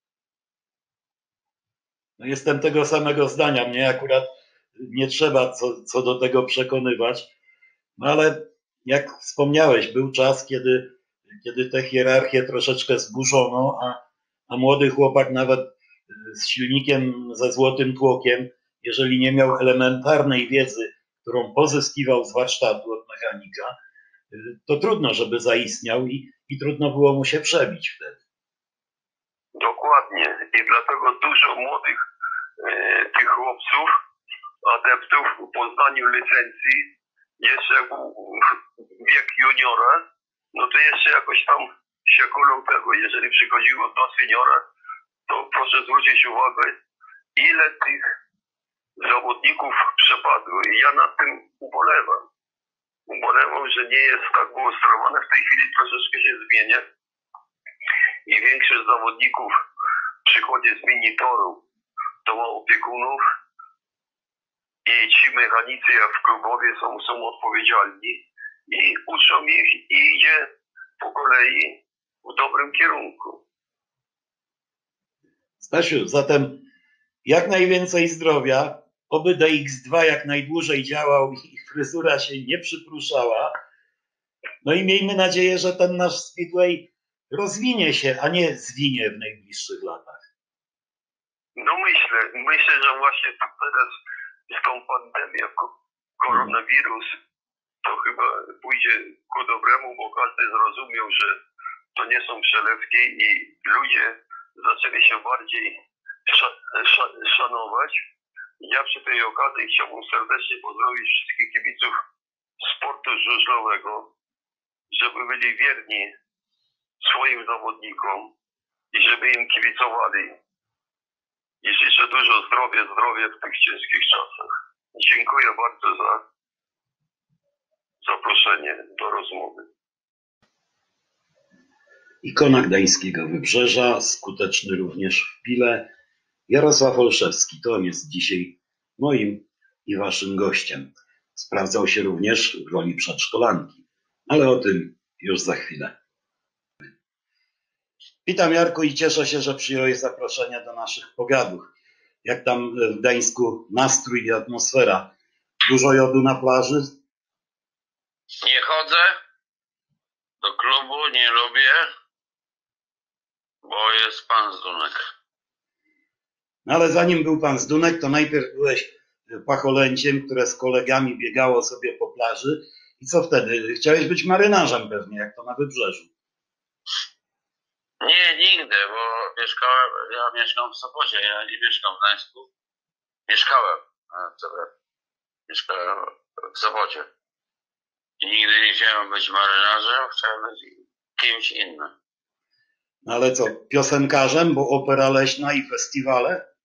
Speaker 1: No jestem tego samego zdania. Mnie akurat nie trzeba co do tego przekonywać. No ale jak wspomniałeś, był czas, kiedy tę hierarchię troszeczkę zburzono, a młody chłopak nawet z silnikiem ze złotym tłokiem, jeżeli nie miał elementarnej wiedzy, którą pozyskiwał z warsztatu od mechanika, to trudno, żeby zaistniał i trudno było mu się przebić wtedy.
Speaker 2: Dokładnie. I dlatego dużo młodych tych chłopców, adeptów po zdaniu licencji, jeszcze wiek juniora, no to jeszcze jakoś tam się kulą tego. Jeżeli przychodziło do seniora, to proszę zwrócić uwagę, ile tych zawodników przepadło. I ja nad tym ubolewam. Ubolewam, że nie jest tak uostrowane. W tej chwili troszeczkę się zmienia. I większość zawodników przychodzi z minitoru, to ma opiekunów i ci mechanicy jak w klubowie są odpowiedzialni i uczą ich i idzie po kolei w dobrym kierunku.
Speaker 1: Stasiu, zatem jak najwięcej zdrowia, oby DX2 jak najdłużej działał i fryzura się nie przypruszała. No i miejmy nadzieję, że ten nasz Speedway rozwinie się, a nie zwinie w najbliższych latach.
Speaker 2: No myślę, że właśnie teraz z tą pandemią koronawirus to chyba pójdzie ku dobremu, bo każdy zrozumiał, że to nie są przelewki i ludzie zaczęli się bardziej szanować. Ja przy tej okazji chciałbym serdecznie pozdrowić wszystkich kibiców sportu żużlowego, żeby byli wierni swoim zawodnikom i żeby im kibicowali. I życzę dużo zdrowia w tych ciężkich czasach. Dziękuję bardzo za zaproszenie do rozmowy.
Speaker 1: Ikona gdańskiego wybrzeża, skuteczny również w pile, Jarosław Olszewski. To on jest dzisiaj moim i waszym gościem. Sprawdzał się również w roli przedszkolanki, ale o tym już za chwilę. Witam, Jarku, i cieszę się, że przyjąłeś zaproszenie do naszych pogadów. Jak tam w Gdańsku nastrój i atmosfera? Dużo jodu na plaży?
Speaker 3: Nie chodzę do klubu, nie lubię, bo jest pan Zdunek.
Speaker 1: No ale zanim był pan Zdunek, to najpierw byłeś pacholęciem, które z kolegami biegało sobie po plaży. I co wtedy? Chciałeś być marynarzem pewnie, jak to na Wybrzeżu.
Speaker 3: Nie, nigdy, bo ja mieszkam w Sopocie, ja nie mieszkam w Gdańsku. Mieszkałem w Sopocie. I nigdy nie chciałem być marynarzem, chciałem być kimś innym.
Speaker 1: No ale co, piosenkarzem, bo opera leśna i festiwale?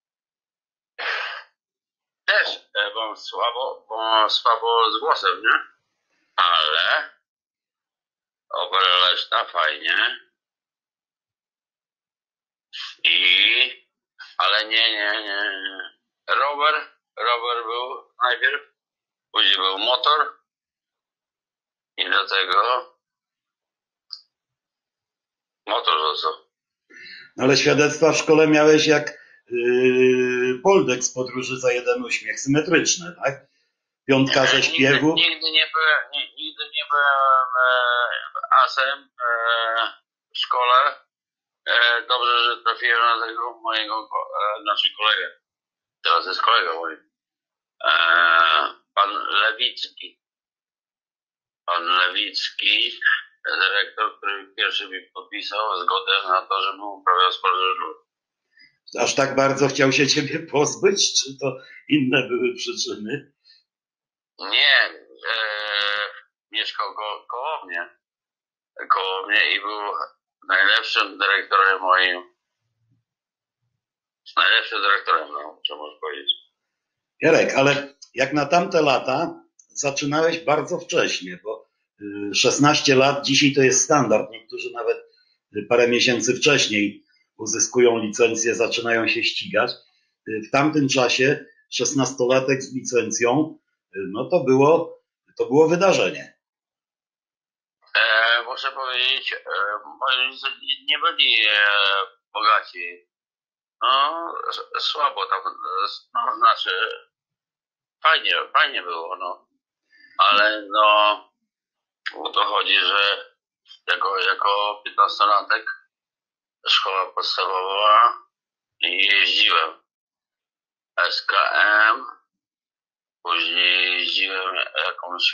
Speaker 3: Też, bo mam słabo z głosem, nie? Ale opera leśna fajnie. Ale nie. Rower był najpierw, później był motor i do tego motor został.
Speaker 1: Ale świadectwa w szkole miałeś jak Poldek z Podróży za jeden uśmiech, symetryczne, tak? Piątka ze śpiewu.
Speaker 3: Nigdy nie byłem asem w szkole. Dobrze, że trafiłem na tego mojego kolegę. Teraz jest kolega mój. Pan Lewicki. Pan Lewicki, dyrektor, który pierwszy mi podpisał zgodę na to, żebym uprawiał sport żużlowy.
Speaker 1: Aż tak bardzo chciał się ciebie pozbyć, czy to inne były przyczyny?
Speaker 3: Nie, mieszkał koło mnie i był najlepszym dyrektorem moim. Najlepszym dyrektorem, no, co można powiedzieć.
Speaker 1: Jarek, ale jak na tamte lata zaczynałeś bardzo wcześnie, bo 16 lat dzisiaj to jest standard. Niektórzy nawet parę miesięcy wcześniej uzyskują licencję, zaczynają się ścigać. W tamtym czasie 16-latek z licencją, no to było wydarzenie.
Speaker 3: Muszę powiedzieć, moi rodzice nie byli bogaci. No, słabo tam, no, znaczy, fajnie było, no. Ale no, o to chodzi, że jako 15-latek szkoła podstawowa i jeździłem SKM, później jeździłem jakąś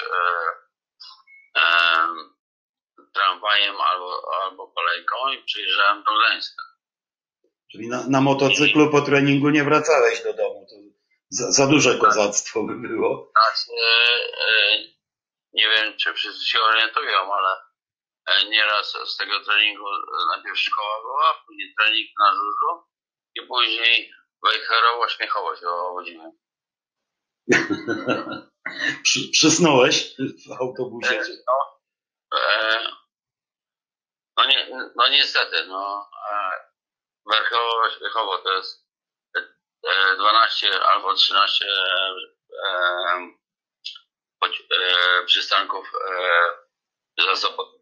Speaker 3: tramwajem albo kolejką i przyjeżdżałem do Gdańska.
Speaker 1: Czyli na motocyklu po treningu nie wracałeś do domu. To za duże kozactwo by było.
Speaker 3: Znaczy, nie wiem, czy wszyscy się orientują, ale nieraz z tego treningu najpierw szkoła była, później trening na żużlu i później Wejherowo, Śmiechowo się obudziłem.
Speaker 1: Przysnąłeś w autobusie?
Speaker 3: No niestety, no. Werchowo, Śmiechowo to jest 12 albo 13 przystanków za Sopot.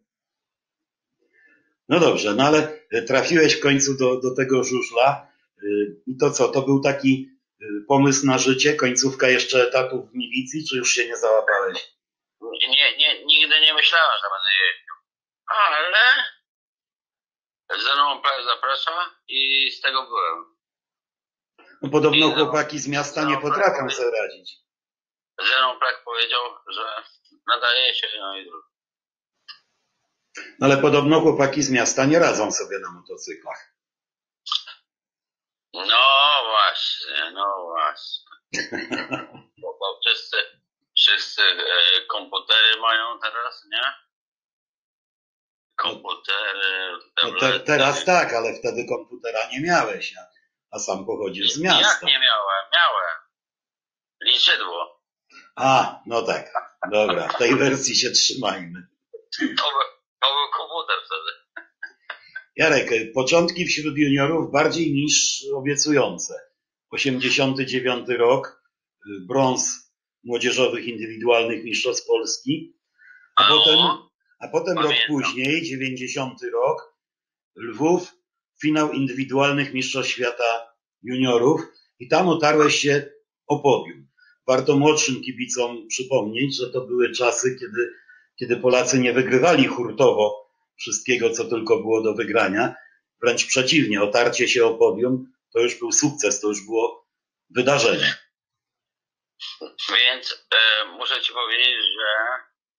Speaker 1: No dobrze, no ale trafiłeś w końcu do tego żużla. I to co, to był taki pomysł na życie, końcówka jeszcze etatu w milicji, czy już się nie załapałeś?
Speaker 3: Nigdy nie myślałem, że będę jeździł. Ale Zenon zaprasza i z tego byłem.
Speaker 1: No podobno chłopaki z miasta nie potrafią sobie radzić.
Speaker 3: Zenon powiedział, że nadaje się, no i drugi.
Speaker 1: No ale podobno chłopaki z miasta nie radzą sobie na motocyklach.
Speaker 3: No właśnie. Bo wszyscy komputery mają teraz, nie?
Speaker 1: teraz tak, ale wtedy komputera nie miałeś, a sam pochodzisz z miasta.
Speaker 3: Jak nie miałem? Miałem. Liczydło.
Speaker 1: A, no tak. Dobra, w tej wersji się trzymajmy.
Speaker 3: To był komputer wtedy.
Speaker 1: Jarek, początki wśród juniorów bardziej niż obiecujące. 89 rok, brąz młodzieżowych indywidualnych mistrzostw Polski, a potem rok później, 90 rok, Lwów, finał indywidualnych mistrzostw świata juniorów i tam otarłeś się o podium. Warto młodszym kibicom przypomnieć, że to były czasy, kiedy Polacy nie wygrywali hurtowo wszystkiego, co tylko było do wygrania. Wręcz przeciwnie, otarcie się o podium to już był sukces, to już było wydarzenie.
Speaker 3: Więc muszę ci powiedzieć, że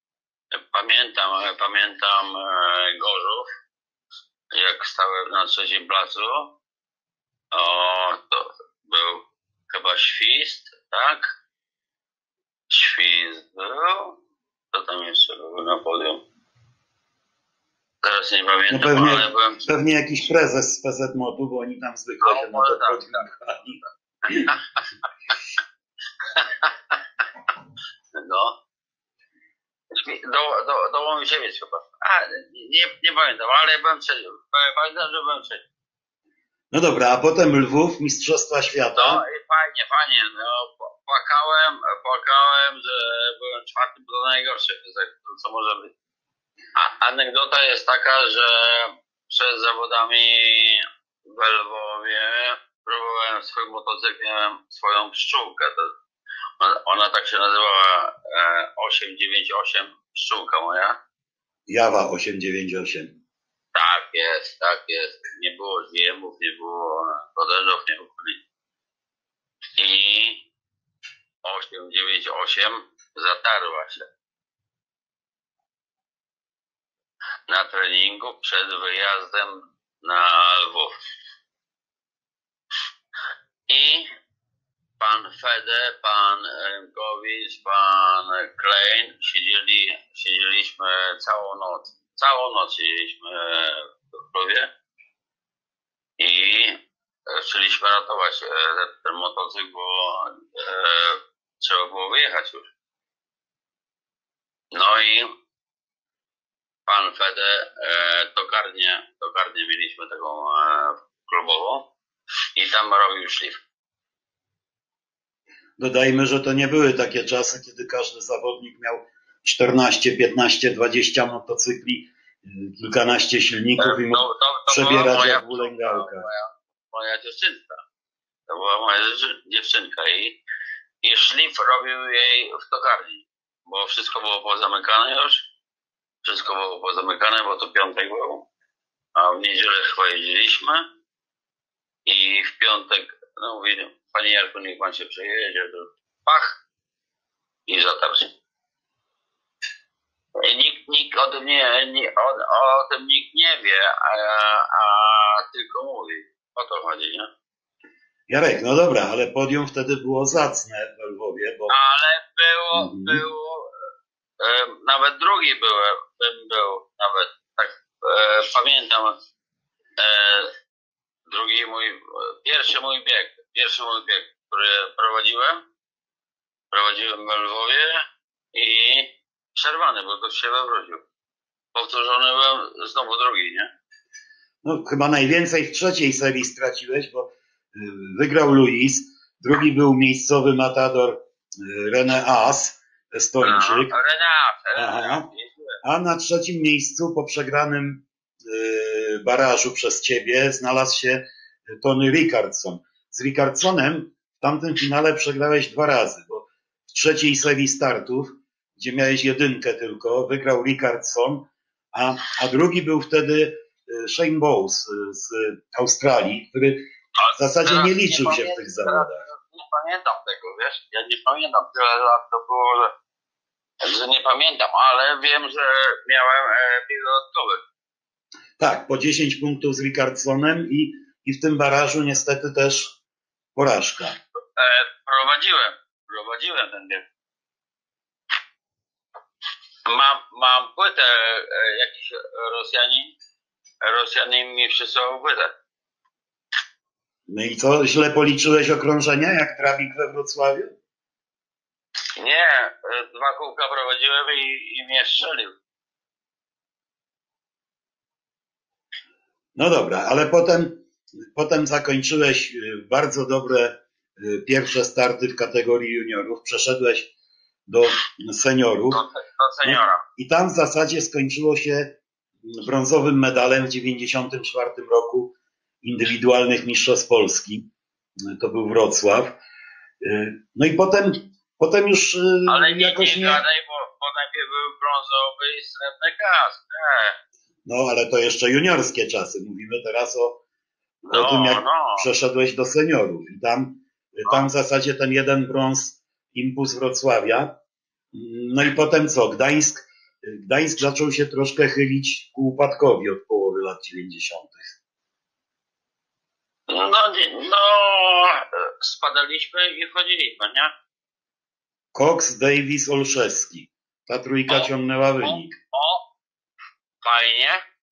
Speaker 3: pamiętam Gorzów, jak stałem na trzecim placu. To był chyba Świst, tak? Świst był. Co tam jeszcze było na podium? Teraz nie pamiętam,
Speaker 1: no
Speaker 3: ale byłem...
Speaker 1: Pewnie jakiś prezes z PZMOT-u, bo oni tam zwykle się na to podjechali.
Speaker 3: No. Doło mi się mieć chyba. Nie pamiętam, ale byłem trzeci. Pamiętam, że byłem trzeci.
Speaker 1: No dobra, a potem Lwów, Mistrzostwa Świata.
Speaker 3: No i fajnie. No, płakałem, że byłem czwarty, bo to najgorsze, co może być. Anegdota jest taka, że przed zawodami w Lwowie próbowałem swoim motocyklem swoją pszczółkę. Ona tak się nazywała 898, pszczółka moja.
Speaker 1: Jawa 898.
Speaker 3: Tak jest. Nie było zjemów, nie było podażów, nie było. I 898 zatarła się na treningu przed wyjazdem na Lwów. I pan Fede, pan Rymkowicz, pan Klein siedzieliśmy całą noc. Całą noc siedzieliśmy w klubie i chcieliśmy ratować ten motocykl, bo trzeba było wyjechać już. No i pan Fede, tokarnię mieliśmy taką klubową i tam robił szlif.
Speaker 1: Dodajmy, że to nie były takie czasy, kiedy każdy zawodnik miał 14, 15, 20 motocykli, kilkanaście silników i mógł przebierać jak w ulęgałkach.
Speaker 3: Moja dziewczynka. To była moja dziewczynka i szlif robił jej w tokarni, bo wszystko było pozamykane już. Wszystko było pozamykane, bo to piątek był, a w niedzielę chyba jeździliśmy i w piątek, no mówię, panie Jarku, niech pan się przejedzie, to pach i zatarł się. Nikt o tym o tym nikt nie wie, a tylko mówi. O to chodzi, nie?
Speaker 1: Jarek, no dobra, ale podium wtedy było zacne w Lwowie, bo...
Speaker 3: Ale było, nawet drugi był, nawet, tak, pamiętam, pierwszy mój bieg, który prowadziłem w Lwowie i przerwany, bo to się wywrócił. Powtórzony byłem znowu drugi, nie?
Speaker 1: No chyba najwięcej w trzeciej serii straciłeś, bo wygrał Luis, drugi był miejscowy matador René As, Estończyk. A na trzecim miejscu po przegranym barażu przez ciebie znalazł się Tony Rickardson. Z Rickardsonem w tamtym finale przegrałeś 2 razy, bo w trzeciej serii startów, gdzie miałeś 1 tylko, wygrał Rickardson, a drugi był wtedy Shane Bowes z Australii, który w zasadzie nie liczył się w tych zawodach.
Speaker 3: Nie pamiętam tego, wiesz, ja nie pamiętam, tyle lat to było, że nie pamiętam, ale wiem, że miałem bieg dodatkowy.
Speaker 1: Tak, po 10 punktów z Rickardsonem i w tym barażu niestety też porażka.
Speaker 3: Prowadziłem ten bieg. Mam płytę, jakiś Rosjanin Rosjanin mi przysłał płytę.
Speaker 1: No i co, źle policzyłeś okrążenia, jak Drabik we Wrocławiu?
Speaker 3: Nie, 2 kółka prowadziłem i mnie strzelił.
Speaker 1: No dobra, ale potem zakończyłeś bardzo dobre pierwsze starty w kategorii juniorów, przeszedłeś do seniorów.
Speaker 3: Do seniora.
Speaker 1: No, i tam w zasadzie skończyło się brązowym medalem w 1994 roku indywidualnych mistrzostw Polski. To był Wrocław. No i potem już
Speaker 3: Ale
Speaker 1: jakoś
Speaker 3: nie gadaj, bo najpierw był brązowy i srebrny kask.
Speaker 1: No ale to jeszcze juniorskie czasy. Mówimy teraz o tym, jak przeszedłeś do seniorów. I tam w zasadzie ten jeden brąz, impuls Wrocławia. No i potem co? Gdańsk zaczął się troszkę chylić ku upadkowi od połowy lat 90.
Speaker 3: No, spadaliśmy i wchodziliśmy, nie?
Speaker 1: Cox, Davis, Olszewski. Ta trójka ciągnęła wynik.
Speaker 3: Fajnie.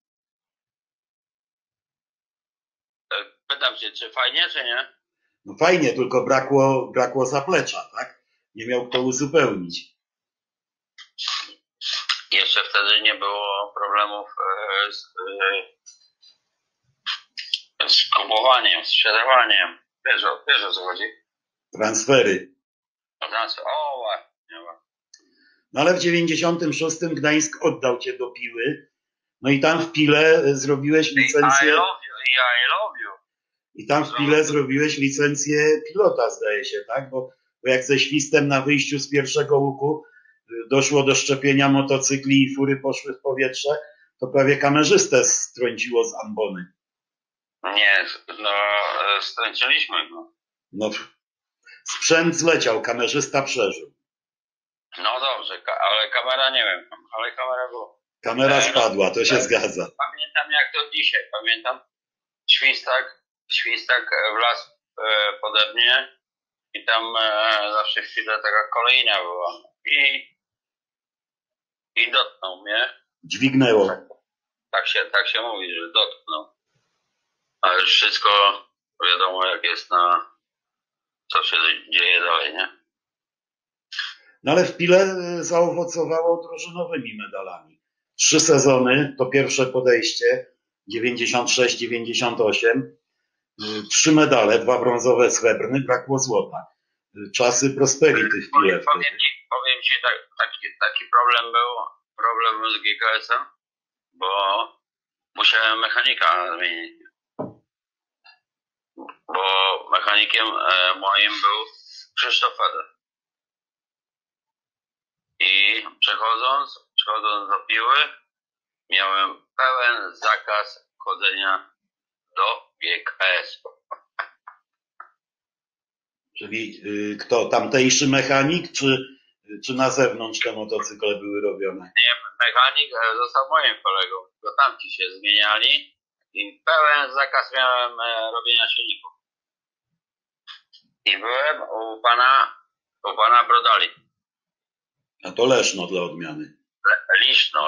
Speaker 3: Pytam się, czy fajnie, czy nie?
Speaker 1: No fajnie, tylko brakło zaplecza, tak? Nie miał kto uzupełnić.
Speaker 3: Jeszcze wtedy nie było problemów z kupowaniem, sprzedawaniem. Wiesz o co chodzi?
Speaker 1: Transfery.
Speaker 3: O, właśnie.
Speaker 1: No ale w 96 Gdańsk oddał cię do Piły. No i tam w Pile zrobiłeś licencję.
Speaker 3: I love you.
Speaker 1: I tam w Pile zrobiłeś licencję pilota, zdaje się, tak? Bo jak ze świstem na wyjściu z pierwszego łuku doszło do szczepienia motocykli i fury poszły w powietrze, to prawie kamerzystę strąciło z ambony.
Speaker 3: Nie, strąciliśmy go.
Speaker 1: No, sprzęt zleciał, kamerzysta przeżył.
Speaker 3: No dobrze, ale kamera nie wiem, ale kamera była.
Speaker 1: Kamera spadła, to się zgadza.
Speaker 3: Pamiętam jak to dzisiaj, pamiętam świstak wlazł pode mnie i tam zawsze chwilę taka kolejna była i dotknął mnie.
Speaker 1: Dźwignęło.
Speaker 3: Tak się mówi, że dotknął. Ale już wszystko wiadomo jak jest co się dzieje dalej, nie?
Speaker 1: No ale w Pile zaowocowało drużynowymi medalami. 3 sezony, to pierwsze podejście, 96-98. 3 medale, 2 brązowe, srebrny, brakło złota. Czasy prosperity w Pile.
Speaker 3: Powiem ci, taki problem był z GKS-em, bo musiałem mechanika zmienić. Bo mechanikiem moim był Krzysztof Feder. I przechodząc do Piły, miałem pełen zakaz chodzenia do GKS.
Speaker 1: Czyli kto? Tamtejszy mechanik, czy na zewnątrz te motocykle były robione?
Speaker 3: Nie, mechanik został moim kolegą, tylko tamci się zmieniali i pełen zakaz miałem robienia silników. I byłem u pana Brodali.
Speaker 1: A to Leszno dla odmiany.
Speaker 3: Liszno.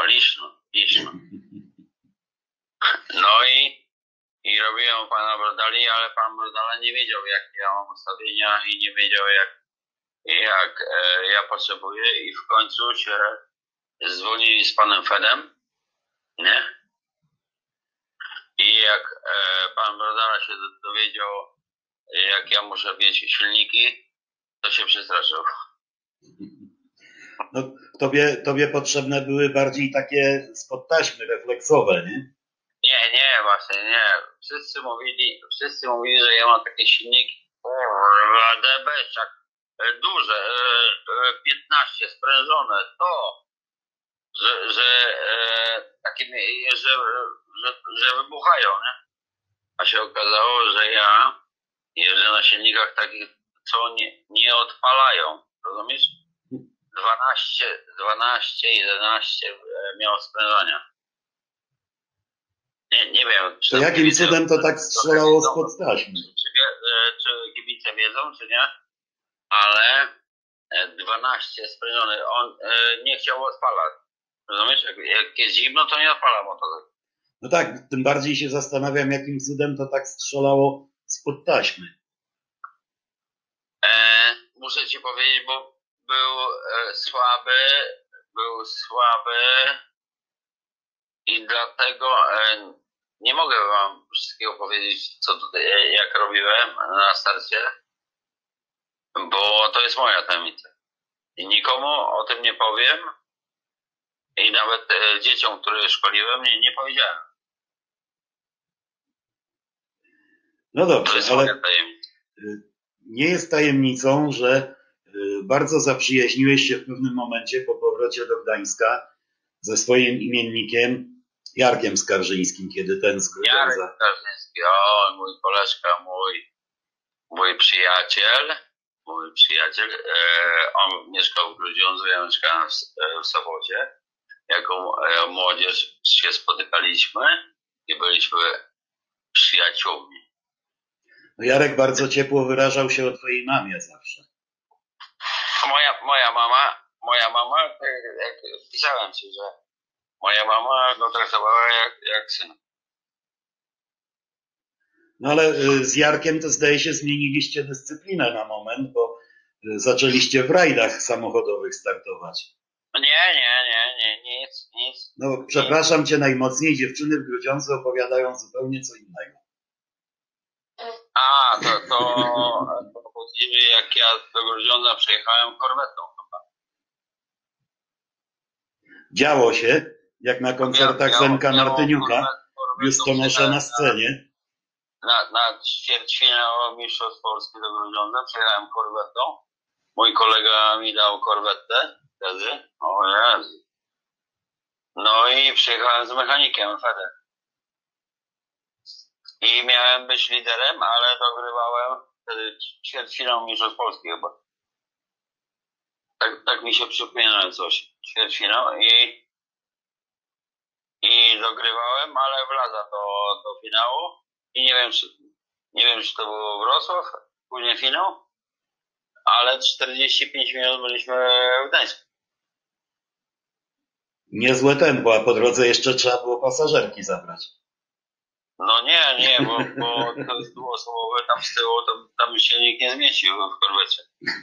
Speaker 3: No i robiłem u pana Brodali, ale pan Brodala nie wiedział jakie ja mam ustawienia i nie wiedział jak ja potrzebuję i w końcu się zwolnili z panem Fedem, nie? I jak pan Brodala się dowiedział jak ja muszę mieć silniki, to się przestraszył.
Speaker 1: No, tobie potrzebne były bardziej takie spod taśmy refleksowe, nie?
Speaker 3: Nie, właśnie nie. Wszyscy mówili, że ja mam takie silniki DB-ciak, duże, 15 sprężone, takie, że wybuchają, nie? A się okazało, że ja jeżdżę na silnikach takich, co nie odpalają, rozumiesz? 12, 11 miało sprężania. Nie wiem.
Speaker 1: To jakim cudem to tak strzelało spod taśmy?
Speaker 3: Czy kibice wiedzą, czy nie? Ale 12 sprężony, on nie chciał odpalać. Rozumiesz? Jak jest zimno, to nie odpala motocykl.
Speaker 1: No tak, tym bardziej się zastanawiam, jakim cudem to tak strzelało spod taśmy.
Speaker 3: Muszę ci powiedzieć, bo był słaby i dlatego nie mogę wam wszystkiego powiedzieć, co tutaj, jak robiłem na starcie, bo to jest moja tajemnica. I nikomu o tym nie powiem i nawet dzieciom, które szkoliłem, nie powiedziałem.
Speaker 1: No
Speaker 3: To
Speaker 1: dobrze,
Speaker 3: jest moja
Speaker 1: ale
Speaker 3: tajemnica.
Speaker 1: nie jest tajemnicą, że bardzo zaprzyjaźniłeś się w pewnym momencie po powrocie do Gdańska ze swoim imiennikiem Jarkiem Skarżyńskim, kiedy ten z Grudziądza.
Speaker 3: Jarek Skarżyński, mój koleżka, mój przyjaciel, on mieszkał w Grudziądzu, ja mieszkałem w Sopocie. Jako młodzież się spotykaliśmy i byliśmy przyjaciółmi.
Speaker 1: No Jarek bardzo ciepło wyrażał się o twojej mamie zawsze.
Speaker 3: Moja mama, jak pisałem ci, że moja mama go traktowała jak syn.
Speaker 1: No ale z Jarkiem to zdaje się zmieniliście dyscyplinę na moment, bo zaczęliście w rajdach samochodowych startować.
Speaker 3: Nie, nic.
Speaker 1: No przepraszam cię najmocniej, dziewczyny w Grudziądzu opowiadają zupełnie co innego.
Speaker 3: To później jak ja do Grudziądza przyjechałem korwetą chyba.
Speaker 1: Działo się, jak na koncertach Zenka Martyniuka w Justonosza na scenie.
Speaker 3: Na ćwierćfinał Mistrzostw Polski do Grudziądza przyjechałem korwetą. Mój kolega mi dał korwetę wtedy. O Jezu. No i przyjechałem z mechanikiem Fedem. I miałem być liderem, ale dogrywałem wtedy ćwierćfinał Mistrzostw Polski chyba. Tak mi się przypomina coś. Ćwierćfinał i dogrywałem, ale wlaza do finału. I nie wiem, czy to było Wrocław, później finał, ale 45 minut byliśmy w Gdańsku.
Speaker 1: Niezłe tempo, a po drodze jeszcze trzeba było pasażerki zabrać.
Speaker 3: No nie, bo to jest dwuosobowe, tam z tyłu, tam się nikt nie zmieścił w korwecie.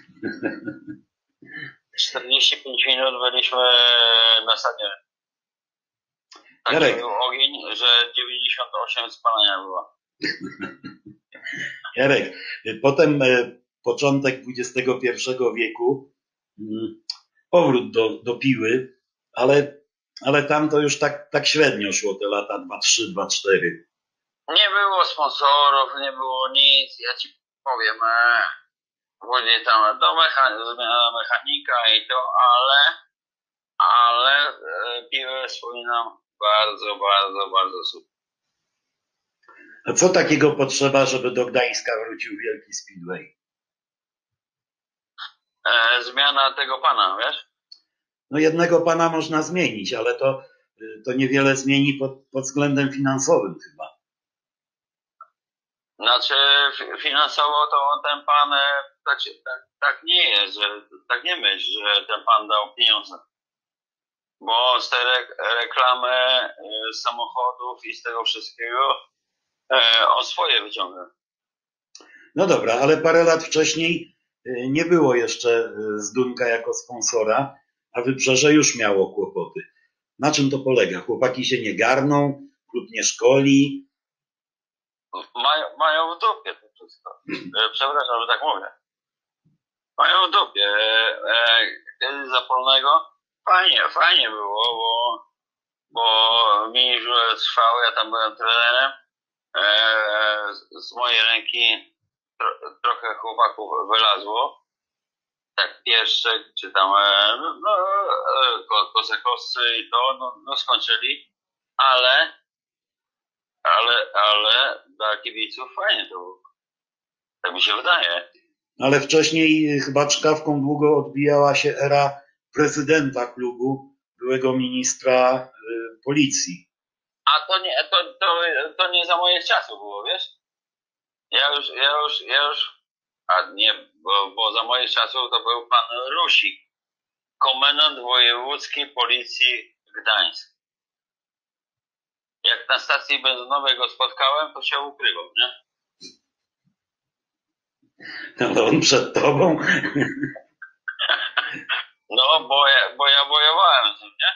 Speaker 3: 45 minut byliśmy na stadionie. Taki był ogień, że 98 spalania było.
Speaker 1: Jarek, potem początek XXI wieku, powrót do piły, ale tam to już tak średnio szło te lata 2-3, 2-4.
Speaker 3: Nie było sponsorów, nie było nic, ja ci powiem, później tam zmiana mechanika i to, ale piłę wspominam bardzo super.
Speaker 1: A co takiego potrzeba, żeby do Gdańska wrócił wielki speedway?
Speaker 3: Zmiana tego pana, wiesz?
Speaker 1: No jednego pana można zmienić, ale to niewiele zmieni pod względem finansowym chyba.
Speaker 3: Znaczy finansowo to ten pan tak nie jest, że tak nie myśl, że ten pan dał pieniądze. Bo z tej reklamy samochodów i z tego wszystkiego on swoje wyciąga.
Speaker 1: No dobra, ale parę lat wcześniej nie było jeszcze Zdunka jako sponsora, a Wybrzeże już miało kłopoty. Na czym to polega? Chłopaki się nie garną, klub nie szkoli.
Speaker 3: Mają w dupie to wszystko. Przepraszam, że tak mówię. Mają w dupie. Kiedy za Polnego fajnie było, bo mini żule trwały, ja tam byłem trenerem. Z mojej ręki trochę chłopaków wylazło. Tak Pieszczek, czy tam Kosakowscy i to, skończyli. Ale dla kibiców fajnie to było. Tak mi się wydaje.
Speaker 1: Ale wcześniej chyba czkawką długo odbijała się era prezydenta klubu, byłego ministra policji.
Speaker 3: A to nie za moich czasów było, wiesz? Ja już, bo za moich czasów to był pan Rusik, komendant wojewódzki policji Gdańsk. jak na stacji benzynowej go spotkałem, to się ukrywał, nie?
Speaker 1: No on przed tobą.
Speaker 3: No, bo ja wojowałem z nim, nie?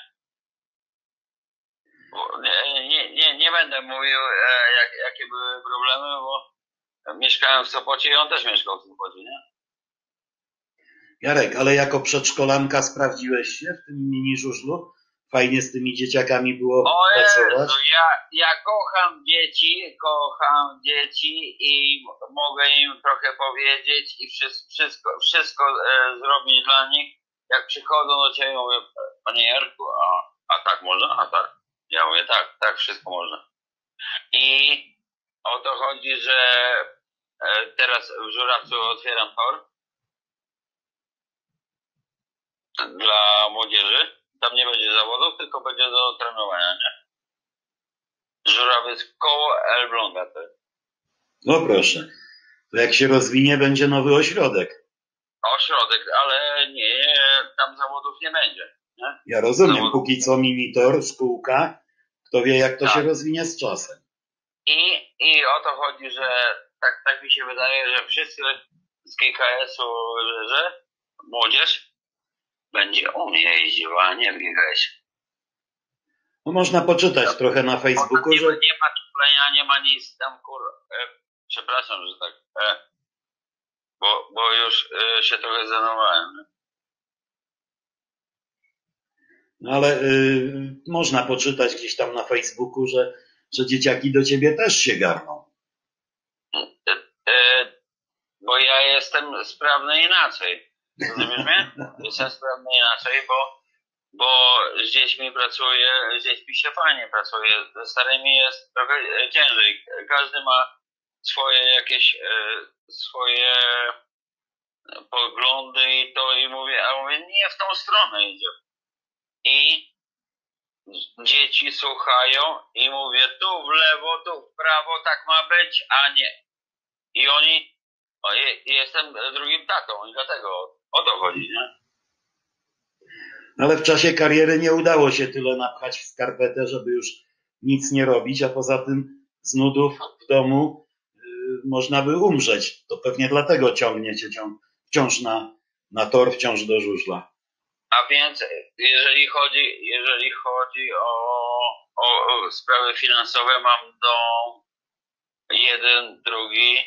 Speaker 3: Nie będę mówił, jakie były problemy, bo mieszkałem w Sopocie i on też mieszkał w Sopocie, nie?
Speaker 1: Jarek, ale jako przedszkolanka sprawdziłeś się w tym mini żużlu? Fajnie z tymi dzieciakami było
Speaker 3: O
Speaker 1: pracować?
Speaker 3: Jezu, ja kocham dzieci i mogę im trochę powiedzieć i wszystko zrobić dla nich. Jak przychodzą do ciebie, mówię, panie Jarku, a tak można? A tak? Ja mówię, tak, wszystko można. I o to chodzi, że teraz w Żurawcu otwieram tor dla młodzieży. Tam nie będzie zawodów, tylko będzie do trenowania, nie? Żurawiec koło Elbląga to jest.
Speaker 1: No proszę. To jak się rozwinie, będzie nowy ośrodek.
Speaker 3: Ośrodek, ale nie, tam zawodów nie będzie, nie?
Speaker 1: Ja rozumiem,
Speaker 3: Zawodów.
Speaker 1: póki co minitor, szkółka, kto wie jak to
Speaker 3: Tak.
Speaker 1: się rozwinie z czasem.
Speaker 3: I o to chodzi, że tak mi się wydaje, że wszyscy z GKS-u, że młodzież będzie u mnie jeździła, a nie w GKS-ie.
Speaker 1: No można poczytać trochę na Facebooku,
Speaker 3: nie,
Speaker 1: że...
Speaker 3: nie ma tuplenia, nie ma nic tam, przepraszam, że tak, bo już się trochę zdenerwowałem.
Speaker 1: No ale można poczytać gdzieś tam na Facebooku, że dzieciaki do ciebie też się garną.
Speaker 3: Bo ja jestem sprawny inaczej. Rozumiesz mnie? Jestem sprawny inaczej, bo z dziećmi pracuję, z dziećmi się fajnie pracuje. Ze starymi jest trochę ciężej. Każdy ma swoje jakieś swoje poglądy i to i mówię nie w tą stronę idzie. I dzieci słuchają i mówię tu w lewo, tu w prawo, tak ma być, a nie. I oni, jestem drugim tatą i dlatego o to chodzi, nie?
Speaker 1: Ale w czasie kariery nie udało się tyle napchać w skarpetę, żeby już nic nie robić, a poza tym z nudów w domu można by umrzeć. To pewnie dlatego ciągnie cię wciąż na tor, wciąż do żużla.
Speaker 3: A więc jeżeli chodzi o sprawy finansowe, mam dom, jeden, drugi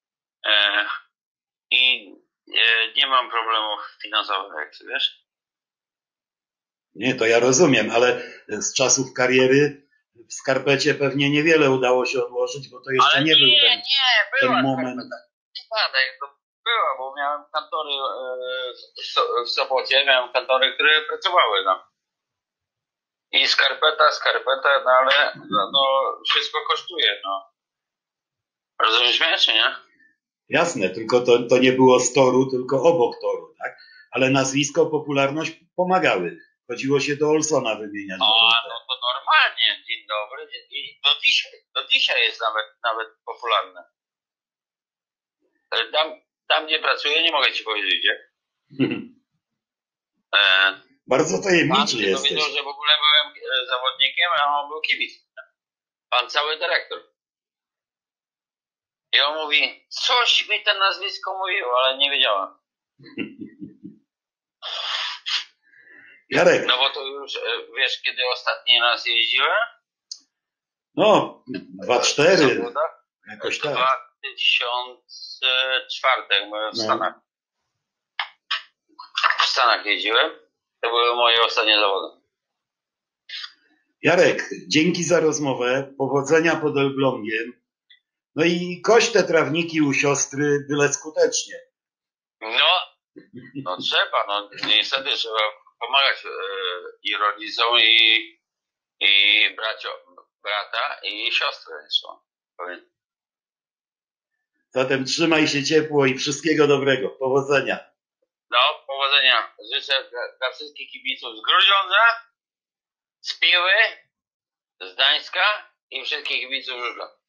Speaker 3: i nie mam problemów finansowych, jak ty wiesz.
Speaker 1: Nie, to ja rozumiem, ale z czasów kariery w skarpecie pewnie niewiele udało się odłożyć, bo to jeszcze
Speaker 3: Ale
Speaker 1: nie był
Speaker 3: była
Speaker 1: ten moment.
Speaker 3: Przypadek, to była, bo miałem kantory w Sopocie, miałem kantory, które pracowały tam. I skarpeta, no ale no, wszystko kosztuje, no. Rozumiesz mnie, czy nie?
Speaker 1: Jasne, tylko to nie było z toru, tylko obok toru, tak? Ale nazwisko, popularność pomagały. Chodziło się do Olsona wymieniać.
Speaker 3: No to normalnie, dzień dobry. I do dzisiaj jest nawet popularne. Tam gdzie pracuję, nie mogę ci powiedzieć gdzie.
Speaker 1: Bardzo tajemniczy
Speaker 3: Pan
Speaker 1: jesteś.
Speaker 3: powiedział, że w ogóle byłem zawodnikiem, a on był kibic. Pan cały dyrektor. I on mówi, coś mi to nazwisko mówiło, ale nie wiedziałem.
Speaker 1: Jarek.
Speaker 3: No bo to już, wiesz, kiedy ostatni raz jeździłem?
Speaker 1: No, 2-4. Jakoś
Speaker 3: W
Speaker 1: tak.
Speaker 3: 2004 byłem w Stanach. W Stanach jeździłem. To były moje ostatnie zawody.
Speaker 1: Jarek, dzięki za rozmowę. Powodzenia pod Elblągiem. No i kość te trawniki u siostry byle skutecznie.
Speaker 3: No trzeba, no niestety trzeba pomagać i rodzicom, i brata, i siostrę trzeba.
Speaker 1: Zatem trzymaj się ciepło i wszystkiego dobrego. Powodzenia.
Speaker 3: No, powodzenia. Życzę dla wszystkich kibiców z Grudziądza, z Piły, z Gdańska i wszystkich kibiców Żużla.